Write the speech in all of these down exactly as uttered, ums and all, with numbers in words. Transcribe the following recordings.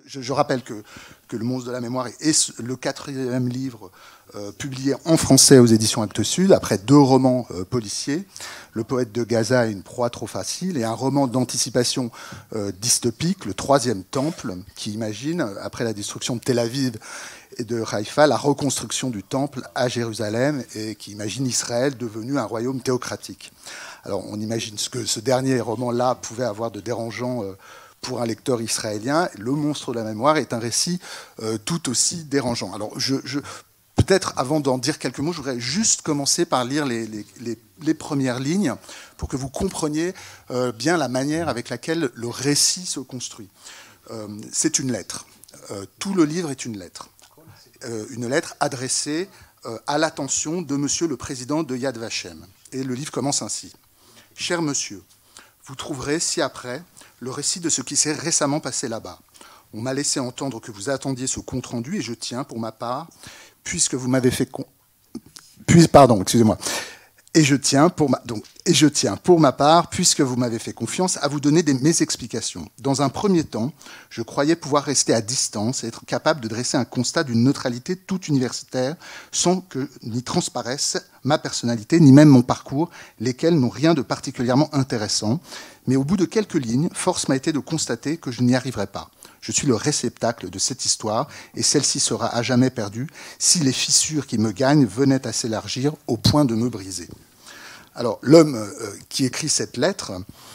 je, je rappelle que, que Le monstre de la mémoire est le quatrième livre euh, publié en français aux éditions Actes Sud, après deux romans euh, policiers, Le poète de Gaza et Une proie trop facile, et un roman d'anticipation euh, dystopique, Le troisième temple, qui imagine, après la destruction de Tel Aviv et de Haïfa, la reconstruction du temple à Jérusalem, et qui imagine Israël devenu un royaume théocratique. Alors on imagine ce que ce dernier roman-là pouvait avoir de dérangeant euh, pour un lecteur israélien. Le monstre de la mémoire est un récit euh, tout aussi dérangeant. Alors je, je, peut-être avant d'en dire quelques mots, je voudrais juste commencer par lire les, les, les, les premières lignes pour que vous compreniez euh, bien la manière avec laquelle le récit se construit. Euh, c'est une lettre. Euh, tout le livre est une lettre. Euh, une lettre adressée euh, à l'attention de monsieur le président de Yad Vashem. Et le livre commence ainsi. « Cher monsieur, vous trouverez ci-après le récit de ce qui s'est récemment passé là-bas. On m'a laissé entendre que vous attendiez ce compte-rendu et je tiens, pour ma part, puisque vous m'avez fait... Con... Puis, pardon, excusez-moi. Et je tiens, pour ma... Donc, et je tiens, pour ma part, puisque vous m'avez fait confiance, à vous donner des... mes explications. Dans un premier temps, je croyais pouvoir rester à distance et être capable de dresser un constat d'une neutralité toute universitaire sans que n'y transparaisse ma personnalité, ni même mon parcours, lesquels n'ont rien de particulièrement intéressant. Mais au bout de quelques lignes, force m'a été de constater que je n'y arriverai pas. Je suis le réceptacle de cette histoire et celle-ci sera à jamais perdue si les fissures qui me gagnent venaient à s'élargir au point de me briser. Alors, l'homme euh, qui écrit cette lettre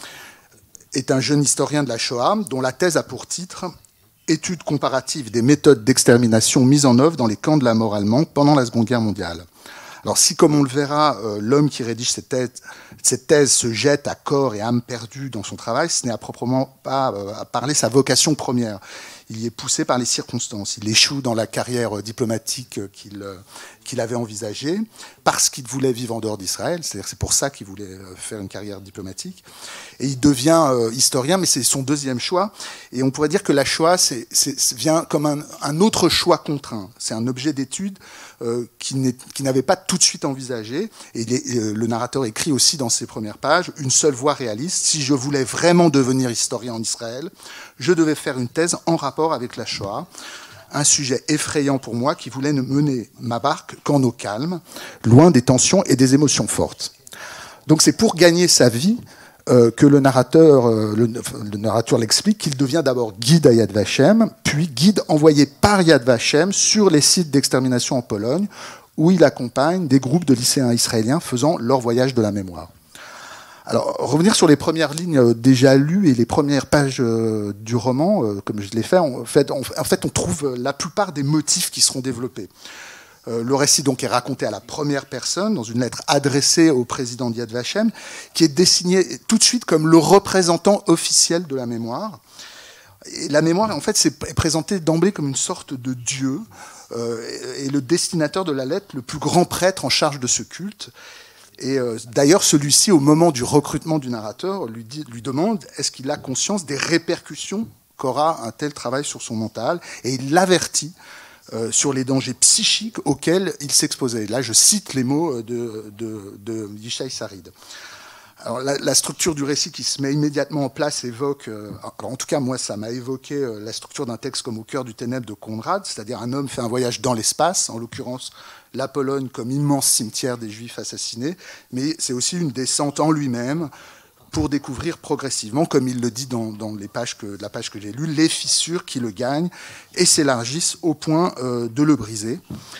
est un jeune historien de la Shoah dont la thèse a pour titre « Étude comparative des méthodes d'extermination mises en œuvre dans les camps de la mort allemands pendant la Seconde Guerre mondiale ». Alors si, comme on le verra, euh, l'homme qui rédige cette thèse, cette thèse se jette à corps et âme perdue dans son travail, ce n'est à proprement pas euh, à parler sa vocation première. Il y est poussé par les circonstances. Il échoue dans la carrière diplomatique qu'il euh, qu'il avait envisagée parce qu'il voulait vivre en dehors d'Israël. C'est-à-dire c'est pour ça qu'il voulait faire une carrière diplomatique. Et il devient euh, historien, mais c'est son deuxième choix. Et on pourrait dire que la Shoah c'est, c'est, vient comme un, un autre choix contraint. C'est un objet d'étude euh, qui, n'est, qui n'avait pas tout de suite envisagé. Et les, euh, le narrateur écrit aussi dans ses premières pages « Une seule voie réaliste. Si je voulais vraiment devenir historien en Israël, je devais faire une thèse en rapport avec la Shoah. » Un sujet effrayant pour moi qui voulait ne mener ma barque qu'en eau calme, loin des tensions et des émotions fortes. Donc c'est pour gagner sa vie euh, que le narrateur, euh, le, le narrateur l'explique, qu'il devient d'abord guide à Yad Vashem, puis guide envoyé par Yad Vashem sur les sites d'extermination en Pologne, où il accompagne des groupes de lycéens israéliens faisant leur voyage de la mémoire. Alors, revenir sur les premières lignes déjà lues et les premières pages du roman, comme je l'ai fait, en fait, on, en fait, on trouve la plupart des motifs qui seront développés. Le récit donc est raconté à la première personne, dans une lettre adressée au président d'Yad Vashem, qui est désigné tout de suite comme le représentant officiel de la mémoire. Et la mémoire, en fait, c'est présenté d'emblée comme une sorte de dieu, et le destinataire de la lettre, le plus grand prêtre en charge de ce culte. Et euh, d'ailleurs, celui-ci, au moment du recrutement du narrateur, lui, dit, lui demande est-ce qu'il a conscience des répercussions qu'aura un tel travail sur son mental, et il l'avertit euh, sur les dangers psychiques auxquels il s'exposait. Là, je cite les mots de, de, de Yishai Sarid. Alors, la, la structure du récit qui se met immédiatement en place évoque, euh, alors en tout cas moi ça m'a évoqué euh, la structure d'un texte comme Au cœur du ténèbre de Conrad, c'est-à-dire un homme fait un voyage dans l'espace, en l'occurrence la Pologne comme immense cimetière des Juifs assassinés, mais c'est aussi une descente en lui-même pour découvrir progressivement, comme il le dit dans, dans les pages que, la page que j'ai lue, les fissures qui le gagnent et s'élargissent au point euh, de le briser.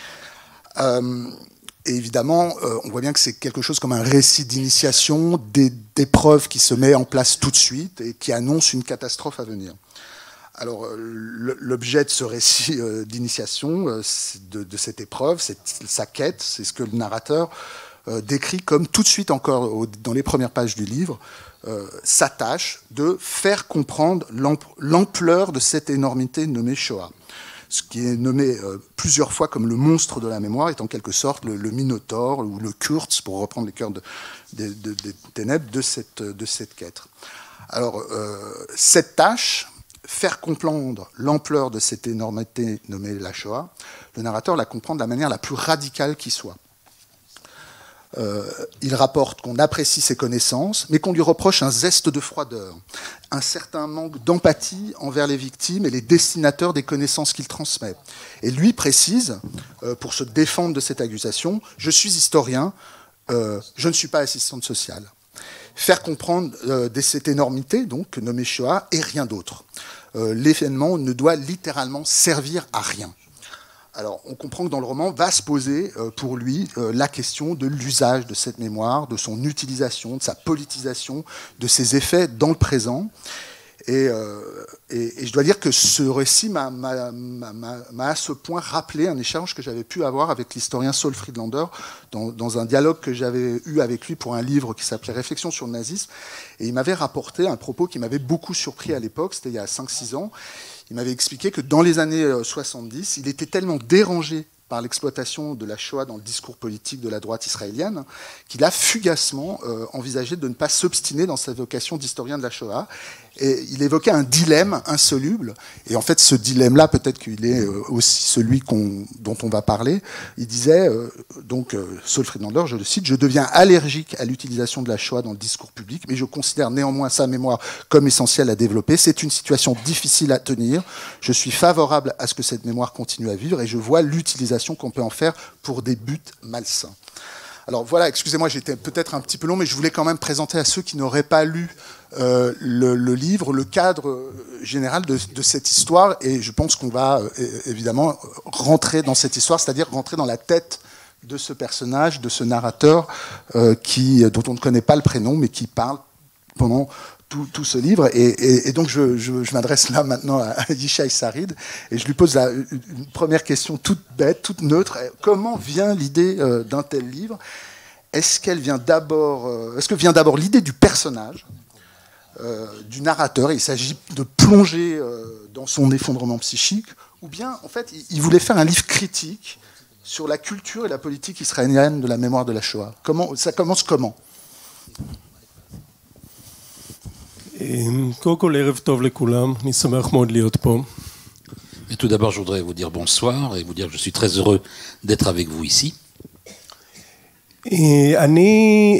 Euh, Et évidemment, euh, on voit bien que c'est quelque chose comme un récit d'initiation, d'épreuves qui se met en place tout de suite et qui annonce une catastrophe à venir. Alors, l'objet de ce récit euh, d'initiation, euh, de, de cette épreuve, c'est sa quête, c'est ce que le narrateur euh, décrit comme tout de suite encore au, dans les premières pages du livre, euh, sa tâche de faire comprendre l'ampleur de cette énormité nommée Shoah. Ce qui est nommé euh, plusieurs fois comme le monstre de la mémoire est en quelque sorte le, le Minotaure ou le Kurtz, pour reprendre les cœurs de, de, de, des ténèbres, de cette, de cette quête. Alors, euh, cette tâche, faire comprendre l'ampleur de cette énormité nommée la Shoah, le narrateur la comprend de la manière la plus radicale qui soit. Euh, il rapporte qu'on apprécie ses connaissances, mais qu'on lui reproche un zeste de froideur, un certain manque d'empathie envers les victimes et les destinataires des connaissances qu'il transmet. Et lui précise, euh, pour se défendre de cette accusation, « Je suis historien, euh, je ne suis pas assistante sociale ». Faire comprendre euh, cette énormité, donc, nommée Shoah, et rien d'autre. Euh, l'événement ne doit littéralement servir à rien. Alors, on comprend que dans le roman va se poser euh, pour lui euh, la question de l'usage de cette mémoire, de son utilisation, de sa politisation, de ses effets dans le présent. Et, euh, et, et je dois dire que ce récit m'a à ce point rappelé un échange que j'avais pu avoir avec l'historien Saul Friedlander dans, dans un dialogue que j'avais eu avec lui pour un livre qui s'appelait Réflexions sur le nazisme. Et il m'avait rapporté un propos qui m'avait beaucoup surpris à l'époque, c'était il y a cinq six ans. Il m'avait expliqué que dans les années soixante-dix, il était tellement dérangé par l'exploitation de la Shoah dans le discours politique de la droite israélienne, qu'il a fugacement euh, envisagé de ne pas s'obstiner dans sa vocation d'historien de la Shoah. Et il évoquait un dilemme insoluble. Et en fait, ce dilemme-là, peut-être qu'il est euh, aussi celui qu'on, dont on va parler. Il disait, euh, donc, euh, Saul Friedlander, je le cite, « Je deviens allergique à l'utilisation de la Shoah dans le discours public, mais je considère néanmoins sa mémoire comme essentielle à développer. C'est une situation difficile à tenir. Je suis favorable à ce que cette mémoire continue à vivre et je vois l'utilisation qu'on peut en faire pour des buts malsains. » Alors voilà, excusez-moi, j'étais peut-être un petit peu long, mais je voulais quand même présenter à ceux qui n'auraient pas lu euh, le, le livre, le cadre général de, de cette histoire, et je pense qu'on va euh, évidemment rentrer dans cette histoire, c'est-à-dire rentrer dans la tête de ce personnage, de ce narrateur, euh, qui, dont on ne connaît pas le prénom, mais qui parle pendant Tout, tout ce livre, et, et, et donc je, je, je m'adresse là maintenant à, à Yishai Sarid, et je lui pose la, une première question toute bête, toute neutre. Comment vient l'idée euh, d'un tel livre? Est-ce qu'elle vient d'abord, euh, est-ce que vient d'abord l'idée du personnage, euh, du narrateur, il s'agit de plonger euh, dans son effondrement psychique, ou bien en fait il, il voulait faire un livre critique sur la culture et la politique israélienne de la mémoire de la Shoah? Comment, ça commence comment? קודם כל, ערב טוב לכולם, אני שמח מאוד להיות פה. Mais tout d'abord, je voudrais vous dire bonsoir et vous dire que je suis très heureux d'être avec vous ici. אני,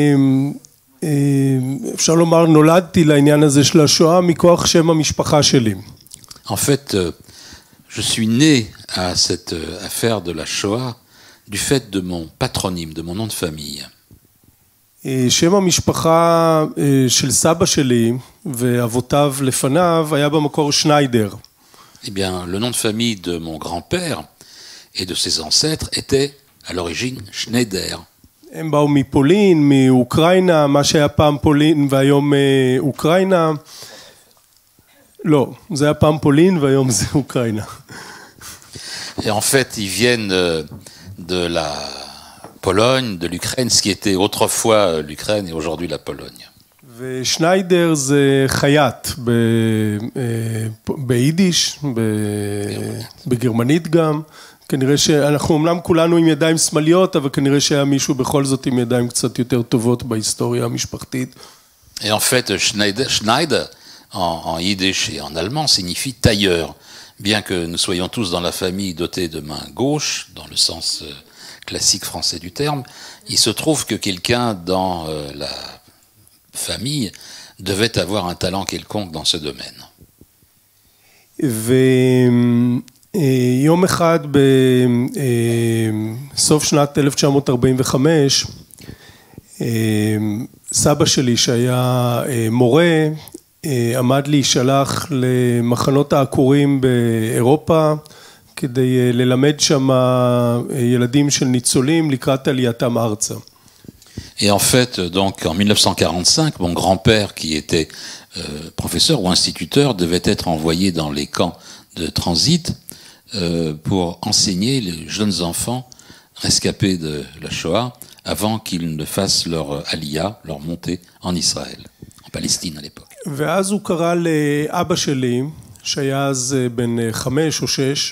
אפשר לומר, נולדתי לעניין הזה של השואה מכוח שם המשפחה שלי. En fait, je suis né à cette affaire de la Shoah du fait de mon patronyme, de mon nom de famille. שם המשפחה של סבא שלי ואבותיו לפניו היה במקור שניידר. Eh bien, le nom de famille de mon grand-père et de ses ancêtres était à l'origine Schneider. הם באו מפולין, מאוקראינה, מה שהיה פעם פולין והיום אוקראינה. לא, זה היה פעם פולין והיום זה אוקראינה. Et en fait, ils viennent de la Pologne, de l'Ukraine, ce qui était autrefois l'Ukraine et aujourd'hui la Pologne. ושניידר זה חייט ביידיש, בגרמנית גם. כנראה שאנחנו אומנם כולנו עם ידיים שמאליות, אבל כנראה שהיה מישהו בכל זאת עם ידיים קצת יותר טובות בהיסטוריה המשפחתית. Et en fait, Schneider, Schneider en, en yiddish et en allemand signifie tailleur. Bien que nous soyons tous dans la famille dotés de main gauche, dans le sens classique français du terme, il se trouve que quelqu'un dans euh, la famille devait avoir un talent quelconque dans ce domaine. ויום אחד בסוף שנת אלף תשע מאות ארבעים וחמש, סבא שלי שהיה מורה, עמד להישלח למחנות העקורים באירופה, כדי ללמד שם ילדים של ניצולים לקראת עלייתם ארצה. Et en fait, donc, en mille neuf cent quarante-cinq, mon grand-père, qui était euh, professeur ou instituteur, devait être envoyé dans les camps de transit euh, pour enseigner les jeunes enfants rescapés de la Shoah avant qu'ils ne fassent leur aliyah, leur montée en Israël, en Palestine à l'époque. ואז הוא קרא לאבא שלי, שהיה אז בן חמש או שש,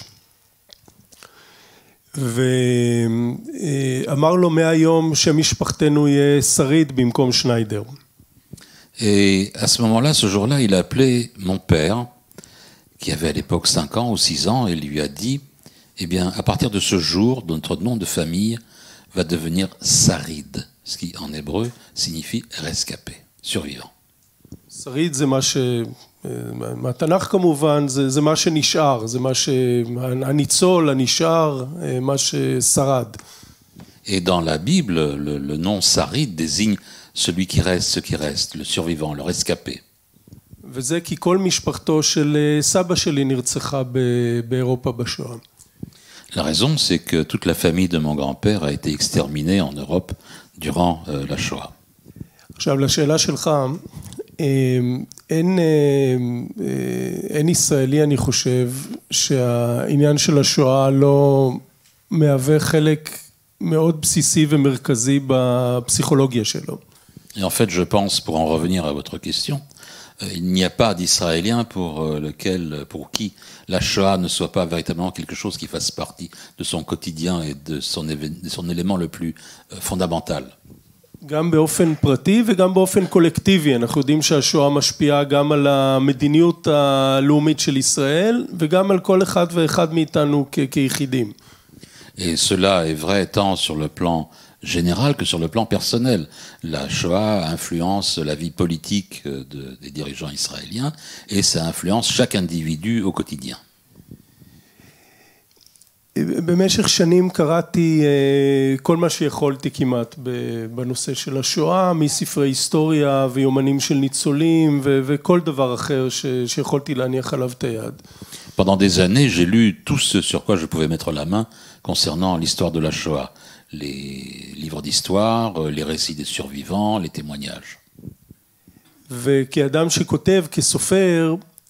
ואמר לו מהיום שמשפחתנו יהיה שריד במקום שניידר. Et à ce moment-là, ce jour-là, il a appelé mon père, qui avait à l'époque cinq ans ou six ans, et lui a dit, eh bien, à partir de ce jour, notre nom de famille va devenir sarid, ce qui en hébreu signifie rescapé, survivant. שריד זה מה ש... מהתנ"ך כמובן, זה, זה מה שנשאר, זה מה שהניצול, הנשאר, מה ששרד. Et dans la Bible, le, le nom sarid désigne celui qui reste, ce qui reste, le survivant, le rescapé. וזה כי כל משפחתו של סבא שלי נרצחה באירופה בשואה. La raison, c'est que toute la famille de mon grand-père a été exterminée en Europe durant euh, la Shoah. עכשיו, לשאלה שלך, אין, אין ישראלי, אני חושב, שהעניין של השואה לא מהווה חלק מאוד בסיסי ומרכזי בפסיכולוגיה שלו. Et en fait, je pense, pour en revenir à votre question, il n'y a pas d'Israélien pour lequel, pour qui la Shoah ne soit pas véritablement quelque chose qui fasse partie de son quotidien et de son, de son élément le plus fondamental. גם באופן פרטי וגם באופן קולקטיבי. אנחנו יודעים שהשואה משפיעה גם על המדיניות הלאומית של ישראל וגם על כל אחד ואחד מאיתנו כיחידים. Et cela est vrai tant sur le plan général que sur le plan personnel. La Shoah influence la vie politique de, des dirigeants israéliens et ça influence chaque individu au quotidien. במשך שנים קראתי כל מה שיכולתי כמעט בנושא של השואה, מספרי היסטוריה ויומנים של ניצולים וכל דבר אחר שיכולתי להניח עליו את היד. Pendant des années, j'ai lu tout ce sur quoi je pouvais mettre la main concernant l'histoire de la Shoah. Les livres d'histoire, les récits des survivants, les témoignages. וכאדם שכותב, כסופר,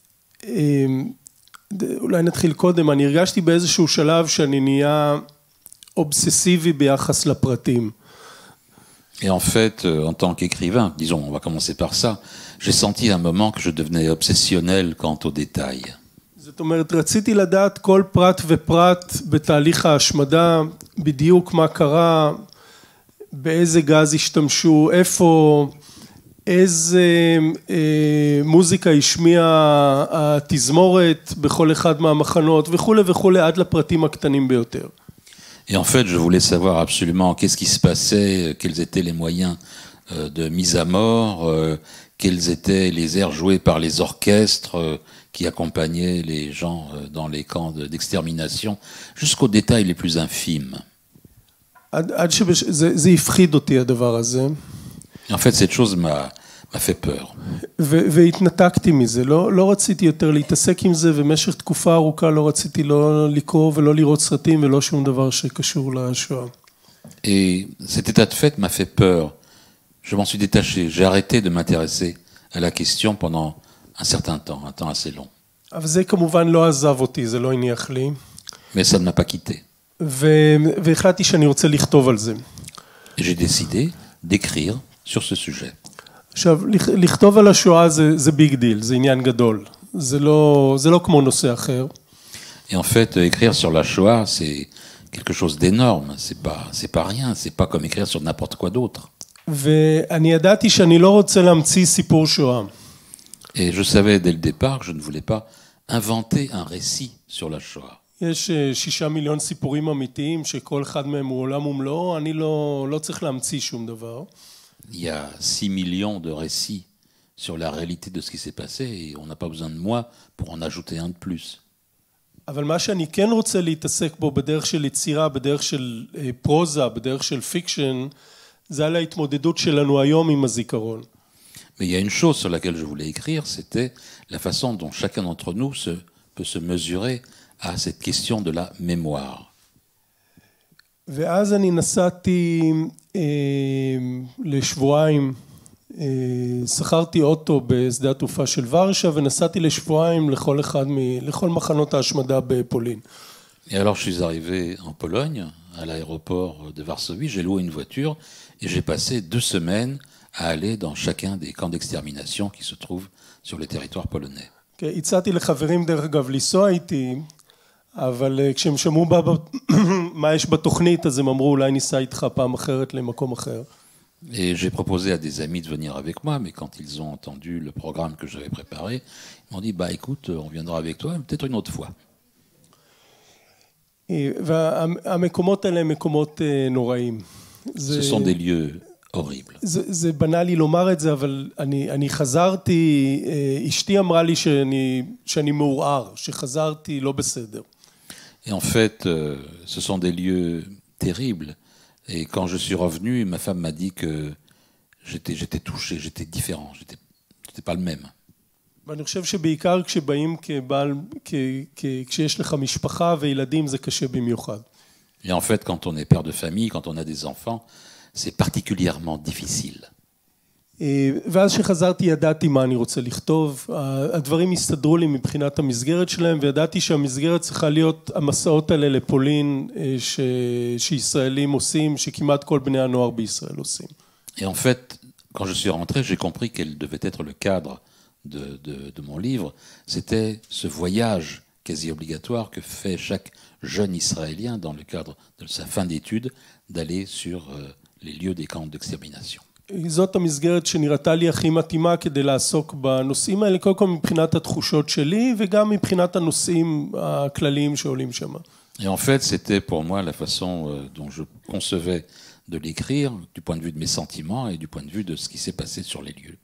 אולי נתחיל קודם, אני הרגשתי באיזשהו שלב שאני נהיה אובססיבי ביחס לפרטים. Et en fait, en tant qu'écrivain, disons, on va commencer par ça, j'ai senti à un moment que je devenais obsessionnel quant aux détails. זאת אומרת, רציתי לדעת כל פרט ופרט בתהליך ההשמדה, בדיוק מה קרה, באיזה גז השתמשו, איפה, איזה אה, מוזיקה השמיעה התזמורת בכל אחד מהמחנות וכו' וכו' עד לפרטים הקטנים ביותר. Et en fait, je voulais savoir absolument qu'est-ce qui se passait, quels étaient les moyens de mise à mort, quels étaient les airs joués par les orchestres qui accompagnaient les gens dans les camps d'extermination, jusqu'aux détails les plus infimes. עד שזה הפחיד אותי הדבר הזה. En fait, cette chose m'a m'a fait peur. והתנתקתי מזה, לא, לא רציתי יותר להתעסק עם זה, ומשך תקופה ארוכה לא רציתי לא לקרוא ולא לראות סרטים ולא שום דבר שקשור לשואה. Et cet état de fait m'a fait peur. Je m'en suis détaché, j'ai arrêté de m'intéresser à la question pendant un certain temps, un temps assez long. אבל זה כמובן לא עזב אותי, זה לא הניח לי. Mais ça ne m'a pas quitté. והחלטתי שאני רוצה לכתוב על זה. Et j'ai décidé d'écrire sur ce sujet. עכשיו, לכתוב על השואה זה, זה ביג דיל, זה עניין גדול. זה לא, זה לא כמו נושא אחר. Et en fait, écrire sur la Shoah, c'est quelque chose d'énorme. C'est pas, c'est pas rien. C'est pas comme écrire sur n'importe quoi d'autre. ואני ידעתי שאני לא רוצה להמציא סיפור שואה. Et je savais dès le départ que je ne voulais pas inventer un récit sur la Shoah. יש שישה מיליון סיפורים אמיתיים שכל אחד מהם הוא עולם ומלואו, אני לא, לא צריך להמציא שום דבר. Il y a six millions de récits sur la réalité de ce qui s'est passé et on n'a pas besoin de moi pour en ajouter un de plus. אבל מה שאני כן רוצה להתעסק בו בדרך של יצירה, בדרך של פרוזה, בדרך של פיקשן, זה על ההתמודדות שלנו היום עם הזיכרון. Mais il y a une chose sur laquelle je voulais écrire, c'était la façon dont chacun d'entre nous se, peut se mesurer à cette question de la mémoire. ואז אני נסעתי אה, לשבועיים, אה, שכרתי אוטו בשדה התעופה של ורשה ונסעתי לשבועיים לכל אחד מ, לכל מחנות ההשמדה בפולין. Et alors je suis arrivé en Pologne, à l'aéroport de Varsovie, j'ai loué une voiture et j'ai passé deux semaines à aller dans chacun des camps d'extermination qui se trouvent sur le territoire polonais. הצעתי לחברים דרך אגב לנסוע איתי, אבל כשהם שמעו מה יש בתוכנית, אז הם אמרו אולי ניסע איתך פעם אחרת למקום אחר. Et j'ai proposé à des amis de venir avec moi, mais quand ils ont entendu le programme que j'avais préparé, ils m'ont dit bah écoute, on viendra avec toi, peut-être une autre fois. והמקומות האלה הם מקומות נוראים. Ce sont des lieux horribles. זה, זה בנאלי לומר את זה, אבל אני, אני חזרתי, אשתי אמרה לי שאני, שאני מעורער, שחזרתי לא בסדר. Et en fait, euh, ce sont des lieux terribles. Et quand je suis revenu, ma femme m'a dit que j'étais, j'étais touché, j'étais différent, j'étais, j'étais pas le même. ואני חושב שבעיקר כשבאים כבעל, כ, כ, כשיש לך משפחה וילדים, זה קשה במיוחד. Et en fait, quand on est père de famille, quand on a des enfants, c'est particulièrement difficile. ואז שחזרתי ידעתי מה אני רוצה לכתוב, הדברים הסתדרו לי מבחינת המסגרת שלהם, וידעתי שהמסגרת צריכה להיות המסעות האלה לפולין ש... שישראלים עושים, שכמעט כל בני הנוער בישראל עושים. Et en fait, quand je suis rentré, j'ai compris quel devait être le cadre de, de, de mon livre. C'était ce voyage quasi obligatoire que fait chaque jeune Israélien dans le cadre de sa fin d'études, d'aller sur euh, les lieux des camps d'extermination. זאת המסגרת שנראתה לי הכי מתאימה כדי לעסוק בנושאים האלה, קודם כל מבחינת התחושות שלי, וגם מבחינת הנושאים הכלליים שעולים שם. Et en fait, c'était pour moi la façon euh, dont je concevais de l'écrire, du point de vue de mes sentiments et du point de vue de ce qui s'est passé sur les lieux.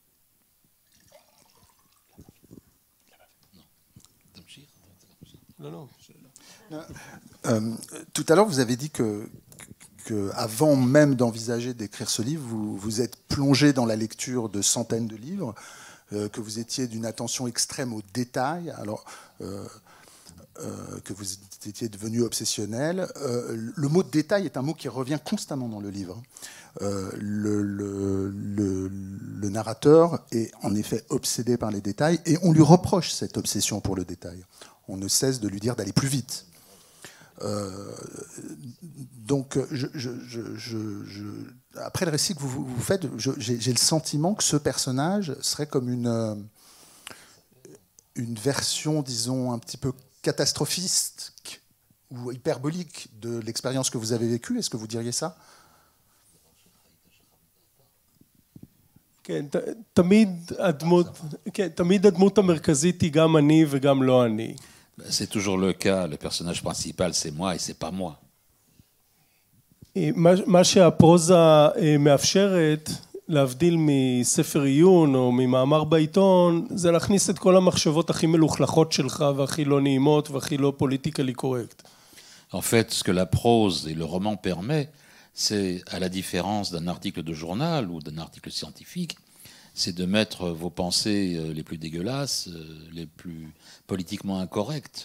Non, non. Euh, tout à l'heure, vous avez dit que, que avant même d'envisager d'écrire ce livre, vous vous êtes plongé dans la lecture de centaines de livres, euh, que vous étiez d'une attention extrême aux détails, alors euh, euh, que vous étiez devenu obsessionnel. Euh, le mot détail est un mot qui revient constamment dans le livre. Euh, le, le, le, le narrateur est en effet obsédé par les détails et on lui reproche cette obsession pour le détail. On ne cesse de lui dire d'aller plus vite. Euh, donc, je, je, je, je, je, après le récit que vous, vous faites, j'ai le sentiment que ce personnage serait comme une, une version, disons, un petit peu catastrophiste ou hyperbolique de l'expérience que vous avez vécue. Est-ce que vous diriez ça ? כן, תמיד הדמות, כן, תמיד הדמות המרכזית היא גם אני וגם לא אני. C'est toujours le cas, le personnage principal c'est moi et c'est pas moi. מה שהפרוזה מאפשרת, להבדיל מספר עיון או ממאמר בעיתון, זה להכניס את כל המחשבות הכי מלוכלכות שלך והכי לא נעימות והכי לא פוליטיקלי קורקט. En fait, ce que la prose et le roman permet, c'est, à la différence d'un article de journal ou d'un article scientifique, c'est de mettre vos pensées les plus dégueulasses, les plus politiquement incorrectes.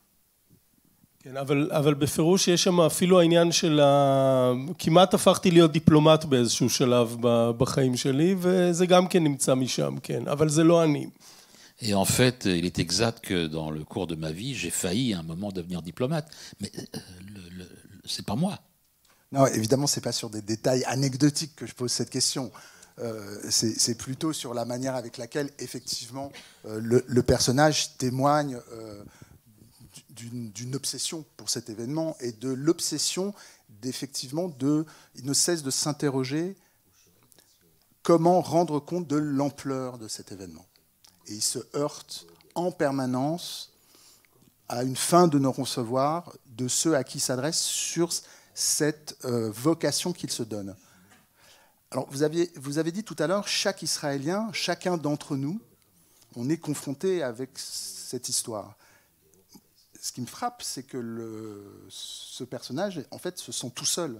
כן, אבל, אבל בפירוש יש שם אפילו העניין של ה... כמעט הפכתי להיות דיפלומט באיזשהו שלב בחיים שלי, וזה גם כן נמצא משם, כן, אבל זה לא אני. Et en fait, il est exact que dans le cours de ma vie, j'ai failli à un moment devenir diplomate, mais le, le, c'est pas moi. Non, évidemment, c'est pas sur des détails anecdotiques que je pose cette question. Euh, c'est plutôt sur la manière avec laquelle, effectivement, euh, le, le personnage témoigne euh, d'une obsession pour cet événement et de l'obsession d'effectivement de, il ne cesse de s'interroger comment rendre compte de l'ampleur de cet événement. Et il se heurte en permanence à une fin de non-recevoir de ceux à qui il s'adresse sur cette euh, vocation qu'il se donne. Alors, vous, aviez, vous avez dit tout à l'heure, chaque Israélien, chacun d'entre nous, on est confronté avec cette histoire. Ce qui me frappe, c'est que le, ce personnage, en fait, se sent tout seul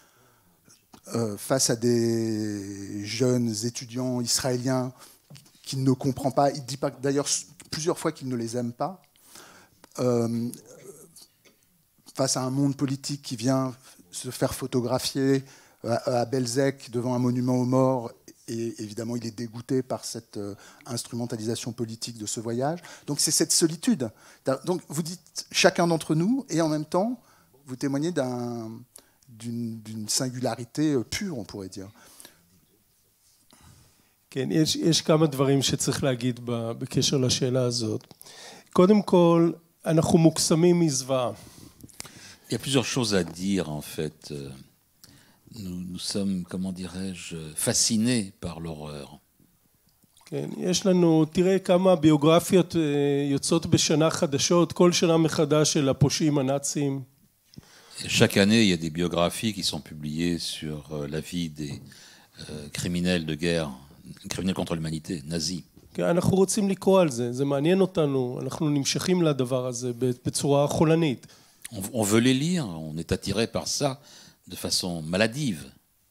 euh, face à des jeunes étudiants israéliens qu'il ne comprend pas. Il dit d'ailleurs plusieurs fois qu'il ne les aime pas. Euh, face à un monde politique qui vient se faire photographier à, à Belzec devant un monument aux morts, et évidemment il est dégoûté par cette euh, instrumentalisation politique de ce voyage. Donc c'est cette solitude. Donc vous dites chacun d'entre nous, et en même temps vous témoignez d'un, d'une, d'une singularité pure, on pourrait dire. כן, יש, יש כמה דברים שצריך להגיד בקשר לשאלה הזאת. קודם כל, אנחנו מוקסמים מזוועה. Il y a plusieurs choses à dire, en fait. Nous, nous sommes, comment dirais-je, fascinés par l'horreur. כן, יש לנו, תראה כמה ביוגרפיות יוצאות בשנה חדשות, כל שנה מחדש של הפושעים הנאצים. Chaque année, il y a des biographies qui sont publiées sur la vie des euh, criminels de guerre, criminels contre l'humanité, nazis. כן, אנחנו רוצים לקרוא על זה, זה מעניין אותנו, אנחנו נמשכים לדבר הזה בצורה חולנית. On, on veut les lire, on est attiré par ça de façon maladive.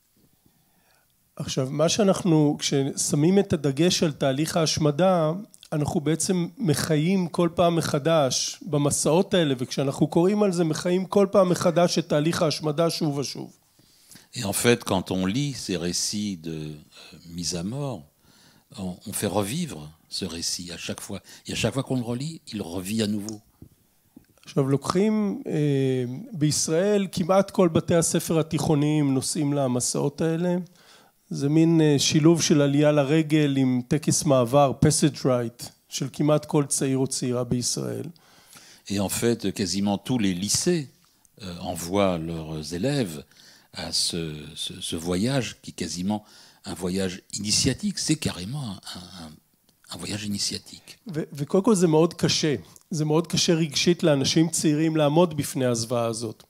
עכשיו, מה שאנחנו, כששמים את הדגש על תהליך ההשמדה, אנחנו בעצם מחיים כל פעם מחדש במסעות האלה, וכשאנחנו קוראים על זה, מחיים כל פעם מחדש את תהליך ההשמדה שוב ושוב. Et en fait, quand on lit ces récits de euh, mise à mort, on, on fait revivre ce récit à chaque fois. Et à chaque fois qu'on le relit, il revit à nouveau. עכשיו, לוקחים, אה, בישראל כמעט כל בתי הספר התיכוניים נוסעים למסעות האלה, זה מין שילוב של עלייה לרגל עם טקס מעבר, passage rite, של כמעט כל צעיר או צעירה בישראל. Et en fait, quasiment tous les lycées euh, envoient leurs élèves à ce, ce, ce voyage qui est quasiment un voyage initiatique. C'est carrément un, un, un voyage initiatique. ו- וקודם כל זה מאוד קשה. זה מאוד קשה רגשית לאנשים צעירים לעמוד בפני הזוועה הזאת.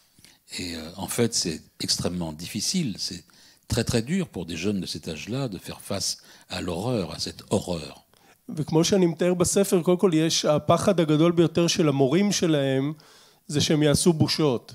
Et euh, en fait, c'est extrêmement difficile. C'est très très dur pour des jeunes de cet âge-là de faire face à l'horreur, à cette horreur. וכמו שאני מתאר בספר, קודם כל יש, הפחד הגדול ביותר של המורים שלהם, זה שהם יעשו בושות.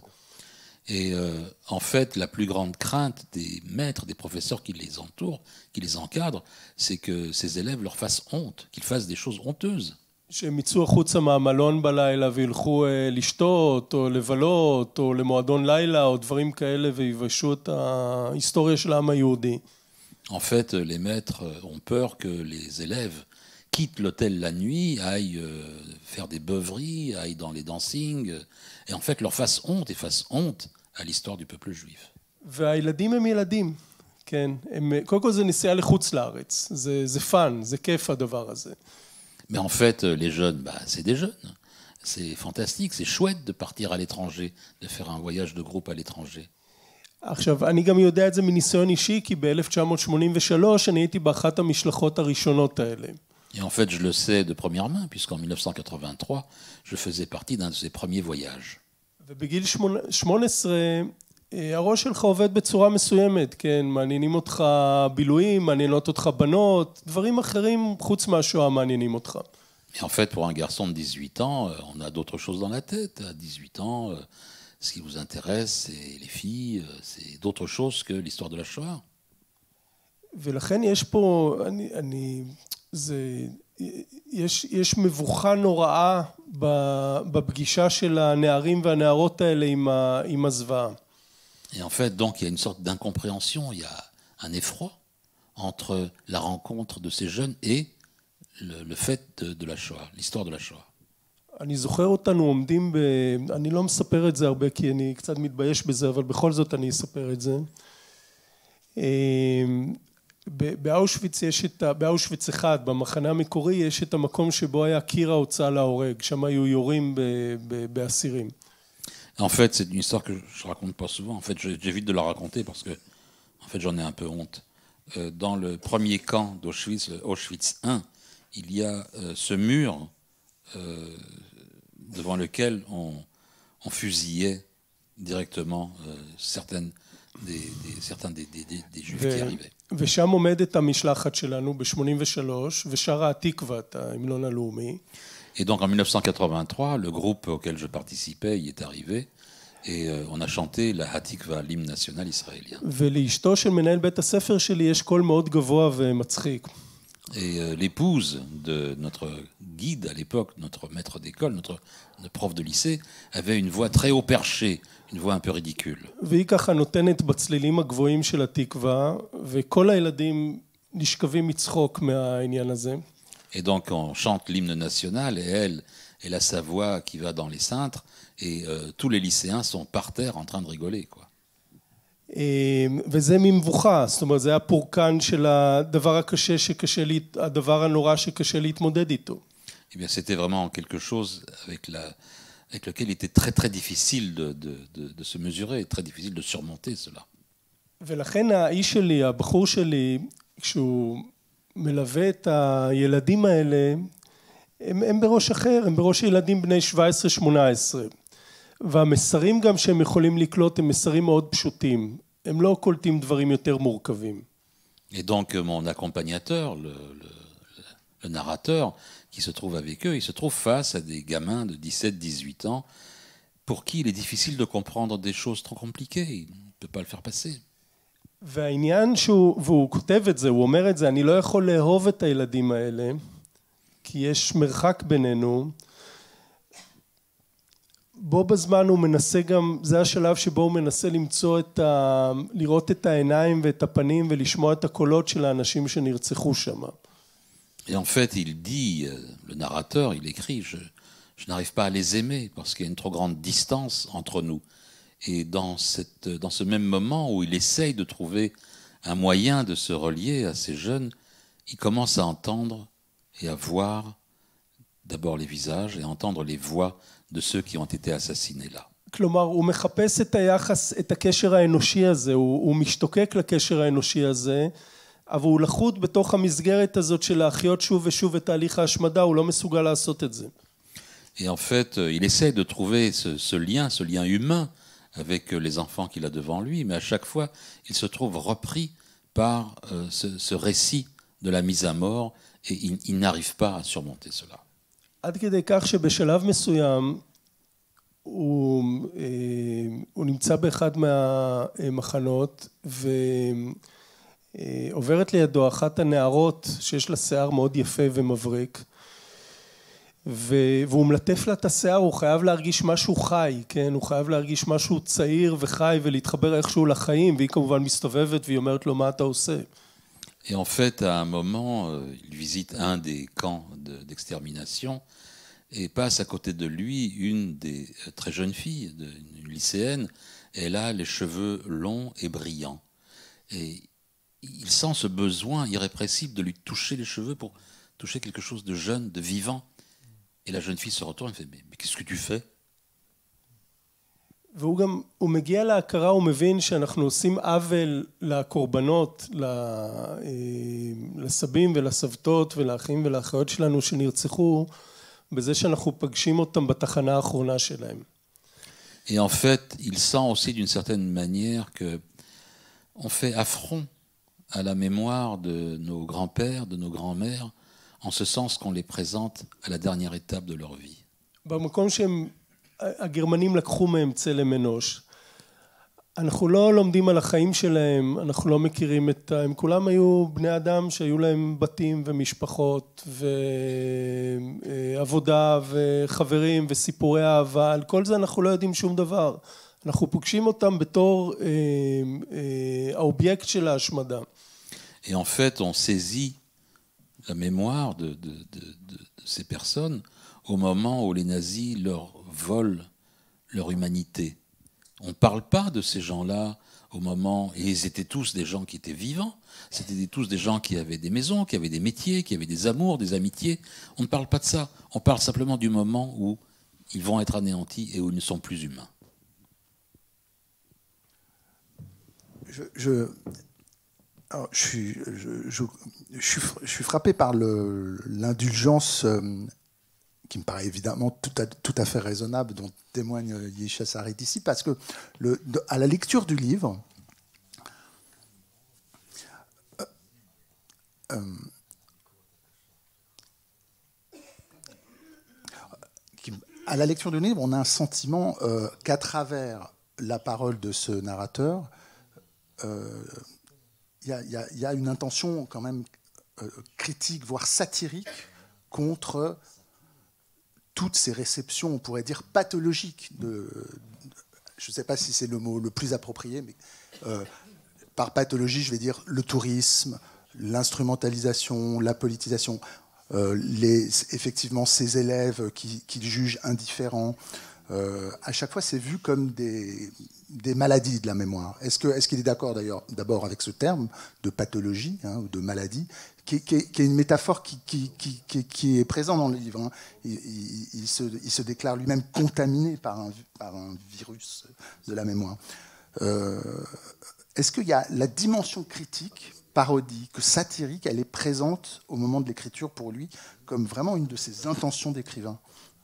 Et euh, en fait, la plus grande crainte des maîtres, des professeurs qui les entourent, qui les encadrent, c'est que ces élèves leur fassent honte, qu'ils fassent des choses honteuses. שהם יצאו החוצה מהמלון בלילה וילכו לשתות או לבלות או למועדון לילה או דברים כאלה ויבשו את ההיסטוריה של העם היהודי. En fait, les maîtres ont peur que les élèves quittent l'hôtel la nuit, aillent euh, faire des beuveries, aillent dans les dancings, et en fait leur fassent honte et fassent honte à l'histoire du peuple juif. והילדים הם ילדים, כן. הם, קודם כל זה נסיעה לחוץ לארץ, זה, זה פן, זה כיף הדבר הזה. Mais en fait, les jeunes, bah, c'est des jeunes. C'est fantastique, c'est chouette de partir à l'étranger, de faire un voyage de groupe à l'étranger. עכשיו, אני גם יודע את זה מניסיון אישי, כי ב-אלף תשע מאות שמונים ושלוש אני הייתי באחת המשלחות הראשונות האלה. Et en fait, je le sais de première main, puisqu'en mille neuf cent quatre-vingt-trois, je faisais partie d'un de ces premiers voyages. ובגיל שמונה עשרה, הראש שלך עובד בצורה מסוימת, כן, מעניינים אותך בילויים, מעניינות אותך בנות, דברים אחרים חוץ מהשואה מעניינים אותך. Et en fait, pour un garçon de dix-huit ans, on a d'autres choses dans la tête. À dix-huit ans, ce qui vous intéresse, c'est les filles, c'est d'autres choses que l'histoire de la Shoah. ולכן יש פה, אני, אני, זה, יש, יש מבוכה נוראה בפגישה של הנערים והנערות האלה עם, ה, עם הזוועה. Et en fait, donc, il y a une sorte d'incompréhension, il y a un effroi entre la rencontre de ces jeunes et le, le fait de, de la Shoah, l'histoire de la Shoah. אני זוכר אותנו עומדים ב... אני לא מספר את זה הרבה כי אני קצת מתבייש בזה, אבל בכל זאת אני אספר את זה. באושוויץ יש את... באושוויץ אחד, במחנה המקורי, יש את המקום שבו היה קיר ההוצאה להורג, שם היו יורים ב... ב... באסירים. En fait, c'est une histoire que je ne raconte pas souvent. En fait, j'évite de la raconter parce que, en fait, j'en ai un peu honte. Euh, dans le premier camp d'Auschwitz, le Auschwitz un, il y a euh, ce mur euh, devant lequel on, on fusillait directement euh, certaines des, des, certains des, des, des, des juifs qui arrivaient. ושם עומדת המשלחת שלנו ב-שמונים ושלוש, ושרה התקווה, ההמנון הלאומי. Et donc en mille neuf cent quatre-vingt-trois, le groupe auquel je participais y est arrivé et euh, on a chanté la Hatikva, l'hymne national israélien. ולאשתו של מנהל בית הספר שלי יש קול מאוד גבוה ומצחיק. Et euh, l'épouse de notre guide à l'époque, notre maître d'école, notre, notre prof de lycée, avait une voix très haut perchée, une voix un peu ridicule. והיא ככה נותנת בצלילים הגבוהים של התקווה, וכל הילדים נשכבים מצחוק מהעניין הזה. Et donc on chante l'hymne national et elle, elle a sa voix qui va dans les cintres et euh, tous les lycéens sont par terre en train de rigoler, quoi. וזה ממבוכה, זאת אומרת זה הפורקן של הדבר הקשה שקשה, הדבר הנורא שקשה להתמודד איתו. Eh bien c'était vraiment quelque chose avec, la, avec lequel il était très très difficile de, de, de, de se mesurer, très difficile de surmonter cela. ולכן האיש שלי, הבחור שלי, כשהוא מלווה את הילדים האלה, הם, הם בראש אחר, הם בראש ילדים בני שבע עשרה שמונה עשרה. והמסרים גם שהם יכולים לקלוט הם מסרים מאוד פשוטים. הם לא קולטים דברים יותר מורכבים. Et donc mon accompagnateur, le, le, le narrateur qui se trouve avec eux, il se trouve face à des gamins de dix-sept dix-huit ans pour qui il est difficile de comprendre des choses trop compliquées. Il ne peut pas le faire passer. והעניין שהוא, והוא כותב את זה, הוא אומר את זה, אני לא יכול לאהוב את הילדים האלה, כי יש מרחק בינינו. בו בזמן הוא מנסה גם, זה השלב שבו הוא מנסה למצוא את ה... לראות את העיניים ואת הפנים ולשמוע את הקולות של האנשים שנרצחו שם. Et en fait, il dit, le narrateur, il écrit, je, je n'arrive pas à les aimer parce qu'il y a une trop grande distance entre nous. Et dans, cette, dans ce même moment où il essaye de trouver un moyen de se relier à ces jeunes, il commence à entendre et à voir d'abord les visages et à entendre les voix de ceux qui ont été assassinés là. כלומר, הוא מחפש את היחס, את הקשר האנושי הזה, הוא, הוא משתוקק לקשר האנושי הזה, אבל הוא לחוד בתוך המסגרת הזאת של להחיות שוב ושוב את תהליך ההשמדה, הוא לא מסוגל לעשות את זה. Et en fait, il essaie de trouver ce, ce lien, ce lien humain avec les enfants qu'il a devant lui, mais à chaque fois, il se trouve repris par euh, ce, ce récit de la mise à mort et il, il n'arrive pas à surmonter cela. עד כדי כך שבשלב מסוים הוא, הוא נמצא באחד מהמחנות ועוברת לידו אחת הנערות שיש לה שיער מאוד יפה ומבריק והוא מלטף לה את השיער, הוא חייב להרגיש משהו חי, כן? הוא חייב להרגיש משהו צעיר וחי ולהתחבר איכשהו לחיים, והיא כמובן מסתובבת והיא אומרת לו מה אתה עושה. Et en fait, à un moment, il visite un des camps de, d'extermination et passe à côté de lui une des très jeunes filles, une lycéenne. Elle a les cheveux longs et brillants. Et il sent ce besoin irrépressible de lui toucher les cheveux pour toucher quelque chose de jeune, de vivant. Et la jeune fille se retourne et fait « Mais, mais qu'est-ce que tu fais ?» והוא גם, הוא מגיע להכרה, הוא מבין שאנחנו עושים עוול לקורבנות, לסבים ולסבתות ולאחים ולאחיות שלנו שנרצחו, בזה שאנחנו פגשים אותם בתחנה האחרונה שלהם. Et en fait, il sent aussi d'une certaine manière que on fait affront à la mémoire de nos grands-pères, de nos grands-mères, en ce sens qu'on les présente à la dernière étape de leur vie. במקום שהם הגרמנים לקחו מהם צלם אנוש. אנחנו לא לומדים על החיים שלהם, אנחנו לא מכירים את... הם כולם היו בני אדם שהיו להם בתים ומשפחות ועבודה וחברים וסיפורי אהבה. על כל זה אנחנו לא יודעים שום דבר. אנחנו פוגשים אותם בתור אה, אה, האובייקט של ההשמדה. Et en fait, on saisit la mémoire de, de, de, de, de ces personnes au moment où les nazis leur volent leur humanité. On ne parle pas de ces gens-là au moment... Et ils étaient tous des gens qui étaient vivants. C'était tous des gens qui avaient des maisons, qui avaient des métiers, qui avaient des amours, des amitiés. On ne parle pas de ça. On parle simplement du moment où ils vont être anéantis et où ils ne sont plus humains. Je... je... Alors, je, suis, je, je, je, suis, je suis frappé par le, l'indulgence euh, qui me paraît évidemment tout à, tout à fait raisonnable, dont témoigne Yesha Sarit ici, parce que le, de, à la lecture du livre, euh, euh, qui, à la lecture du livre, on a un sentiment euh, qu'à travers la parole de ce narrateur, euh, il y a, y a, y a une intention quand même euh, critique, voire satirique, contre toutes ces réceptions, on pourrait dire pathologiques, de, de, je ne sais pas si c'est le mot le plus approprié, mais euh, par pathologie, je vais dire le tourisme, l'instrumentalisation, la politisation, euh, les, effectivement ces élèves qui, qui jugent indifférents. Euh, à chaque fois, c'est vu comme des, des maladies de la mémoire. Est-ce que, est-ce qu'il est d'accord d'ailleurs, d'abord avec ce terme de pathologie, hein, ou de maladie, qui, qui, qui est une métaphore qui, qui, qui, qui, qui est présente dans le livre. Hein. Il, il, il, se, il se déclare lui-même contaminé par un, par un virus de la mémoire. Euh, est-ce qu'il y a la dimension critique parodique, que satirique, elle est présente au moment de l'écriture pour lui, comme vraiment une de ses intentions d'écrivain.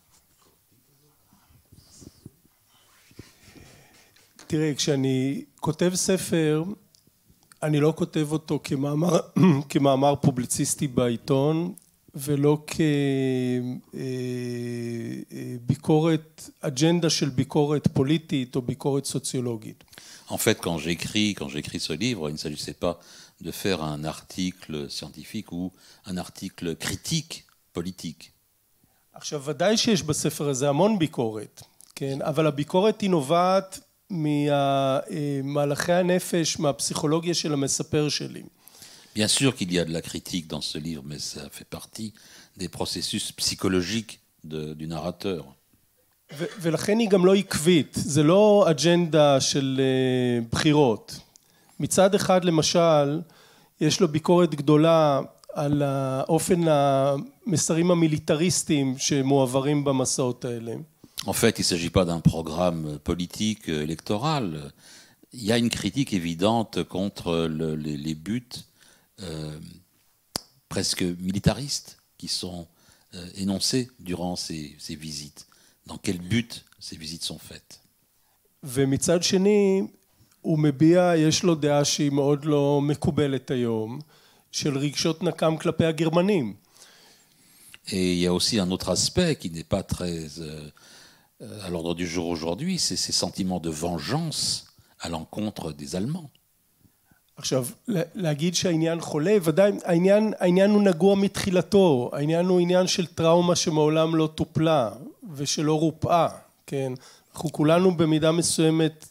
תראה, כשאני כותב ספר, אני לא כותב אותו כמאמר, כמאמר פובליציסטי בעיתון, ולא כביקורת, אג'נדה של ביקורת פוליטית או ביקורת סוציולוגית. En fait, quand j'écris, quand j'écris ce livre, il ne s'agissait pas de faire un article scientifique ou un article critique politique. עכשיו, ודאי שיש בספר הזה המון ביקורת, כן? אבל הביקורת היא נובעת ממהלכי הנפש, מהפסיכולוגיה של המספר שלי. Bien sûr qu'il y a de la critique dans ce livre, mais ça fait partie des processus psychologiques de, du narrateur. ו- ולכן היא גם לא עקבית, זה לא אג'נדה של uh, בחירות. מצד אחד, למשל, יש לו ביקורת גדולה על האופן המסרים המיליטריסטיים שמועברים במסעות האלה. En fait, il ne s'agit pas d'un programme politique électoral. Il y a une critique évidente contre le, les, les buts euh, presque militaristes qui sont euh, énoncés durant ces, ces visites. Dans quel but ces visites sont faites? ומצד שני, הוא מביע, יש לו דעה שהיא מאוד לא מקובלת היום, של רגשות נקם כלפי הגרמנים. Et il y a aussi un autre aspect qui n'est pas très euh, à l'ordre du jour aujourd'hui, c'est ces sentiments de vengeance à l'encontre des Allemands. עכשיו, להגיד שהעניין חולה, ודאי, העניין, העניין הוא נגוע מתחילתו, העניין הוא עניין של טראומה שמעולם לא טופלה ושלא רופאה, כן? אנחנו כולנו במידה מסוימת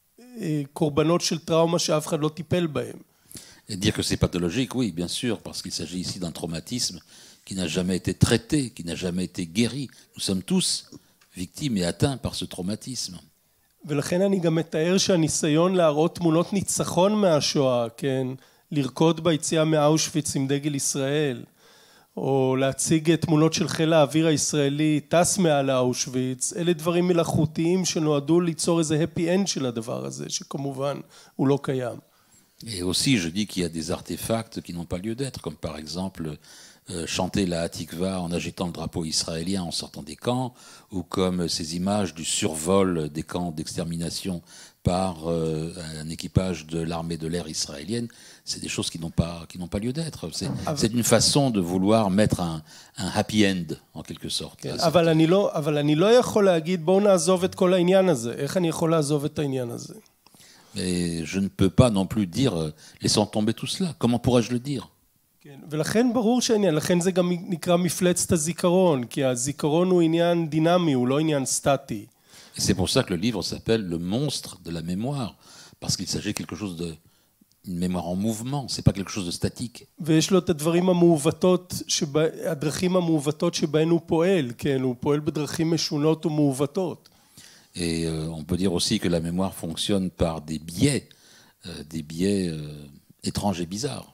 קורבנות של טראומה שאף אחד לא טיפל בהם. Et dire que c'est pathologique, oui, bien sûr, parce qu'il s'agit ici d'un traumatisme qui n'a jamais été traité, qui n'a jamais été guéri. Nous sommes tous victimes et atteints par ce traumatisme. ולכן אני גם מתאר שהניסיון להראות תמונות ניצחון מהשואה, כן, לרקוד ביציאה מאושוויץ עם דגל ישראל, או להציג תמונות של חיל האוויר הישראלי טס מעל האושוויץ, אלה דברים מלאכותיים שנועדו ליצור איזה happy end של הדבר הזה, שכמובן הוא לא קיים. Et aussi, je dis qu'il y a des artefacts qui n'ont pas lieu d'être, comme par exemple euh, chanter la Hatikva en agitant le drapeau israélien en sortant des camps, ou comme ces images du survol des camps d'extermination par euh, un équipage de l'armée de l'air israélienne. C'est des choses qui n'ont pas, qui n'ont pas lieu d'être. C'est, c'est une façon de vouloir mettre un, un happy end, en quelque sorte. אבל אני לא, אבל אני לא יכול להגיד, בואו נעזוב את כל העניין הזה. איך אני יכול לעזוב את העניין הזה? Mais je ne peux pas non plus dire euh, laissons tomber tout cela. Comment pourrais-je le dire? כן, ולכן ברור שהעניין, לכן זה גם נקרא מפלצת הזיכרון, כי הזיכרון הוא עניין דינמי, הוא לא עניין סטטי. Et c'est pour ça que le livre s'appelle Le monstre de la mémoire, parce qu'il s'agit de quelque chose de une mémoire en mouvement, c'est pas quelque chose de statique. ויש לו את הדברים המעוותות, שבה, הדרכים המעוותות שבהן הוא פועל, כן, הוא פועל בדרכים משונות ומעוותות. Et euh, on peut dire aussi que la mémoire fonctionne par des biais, euh, des biais euh, étranges et bizarres.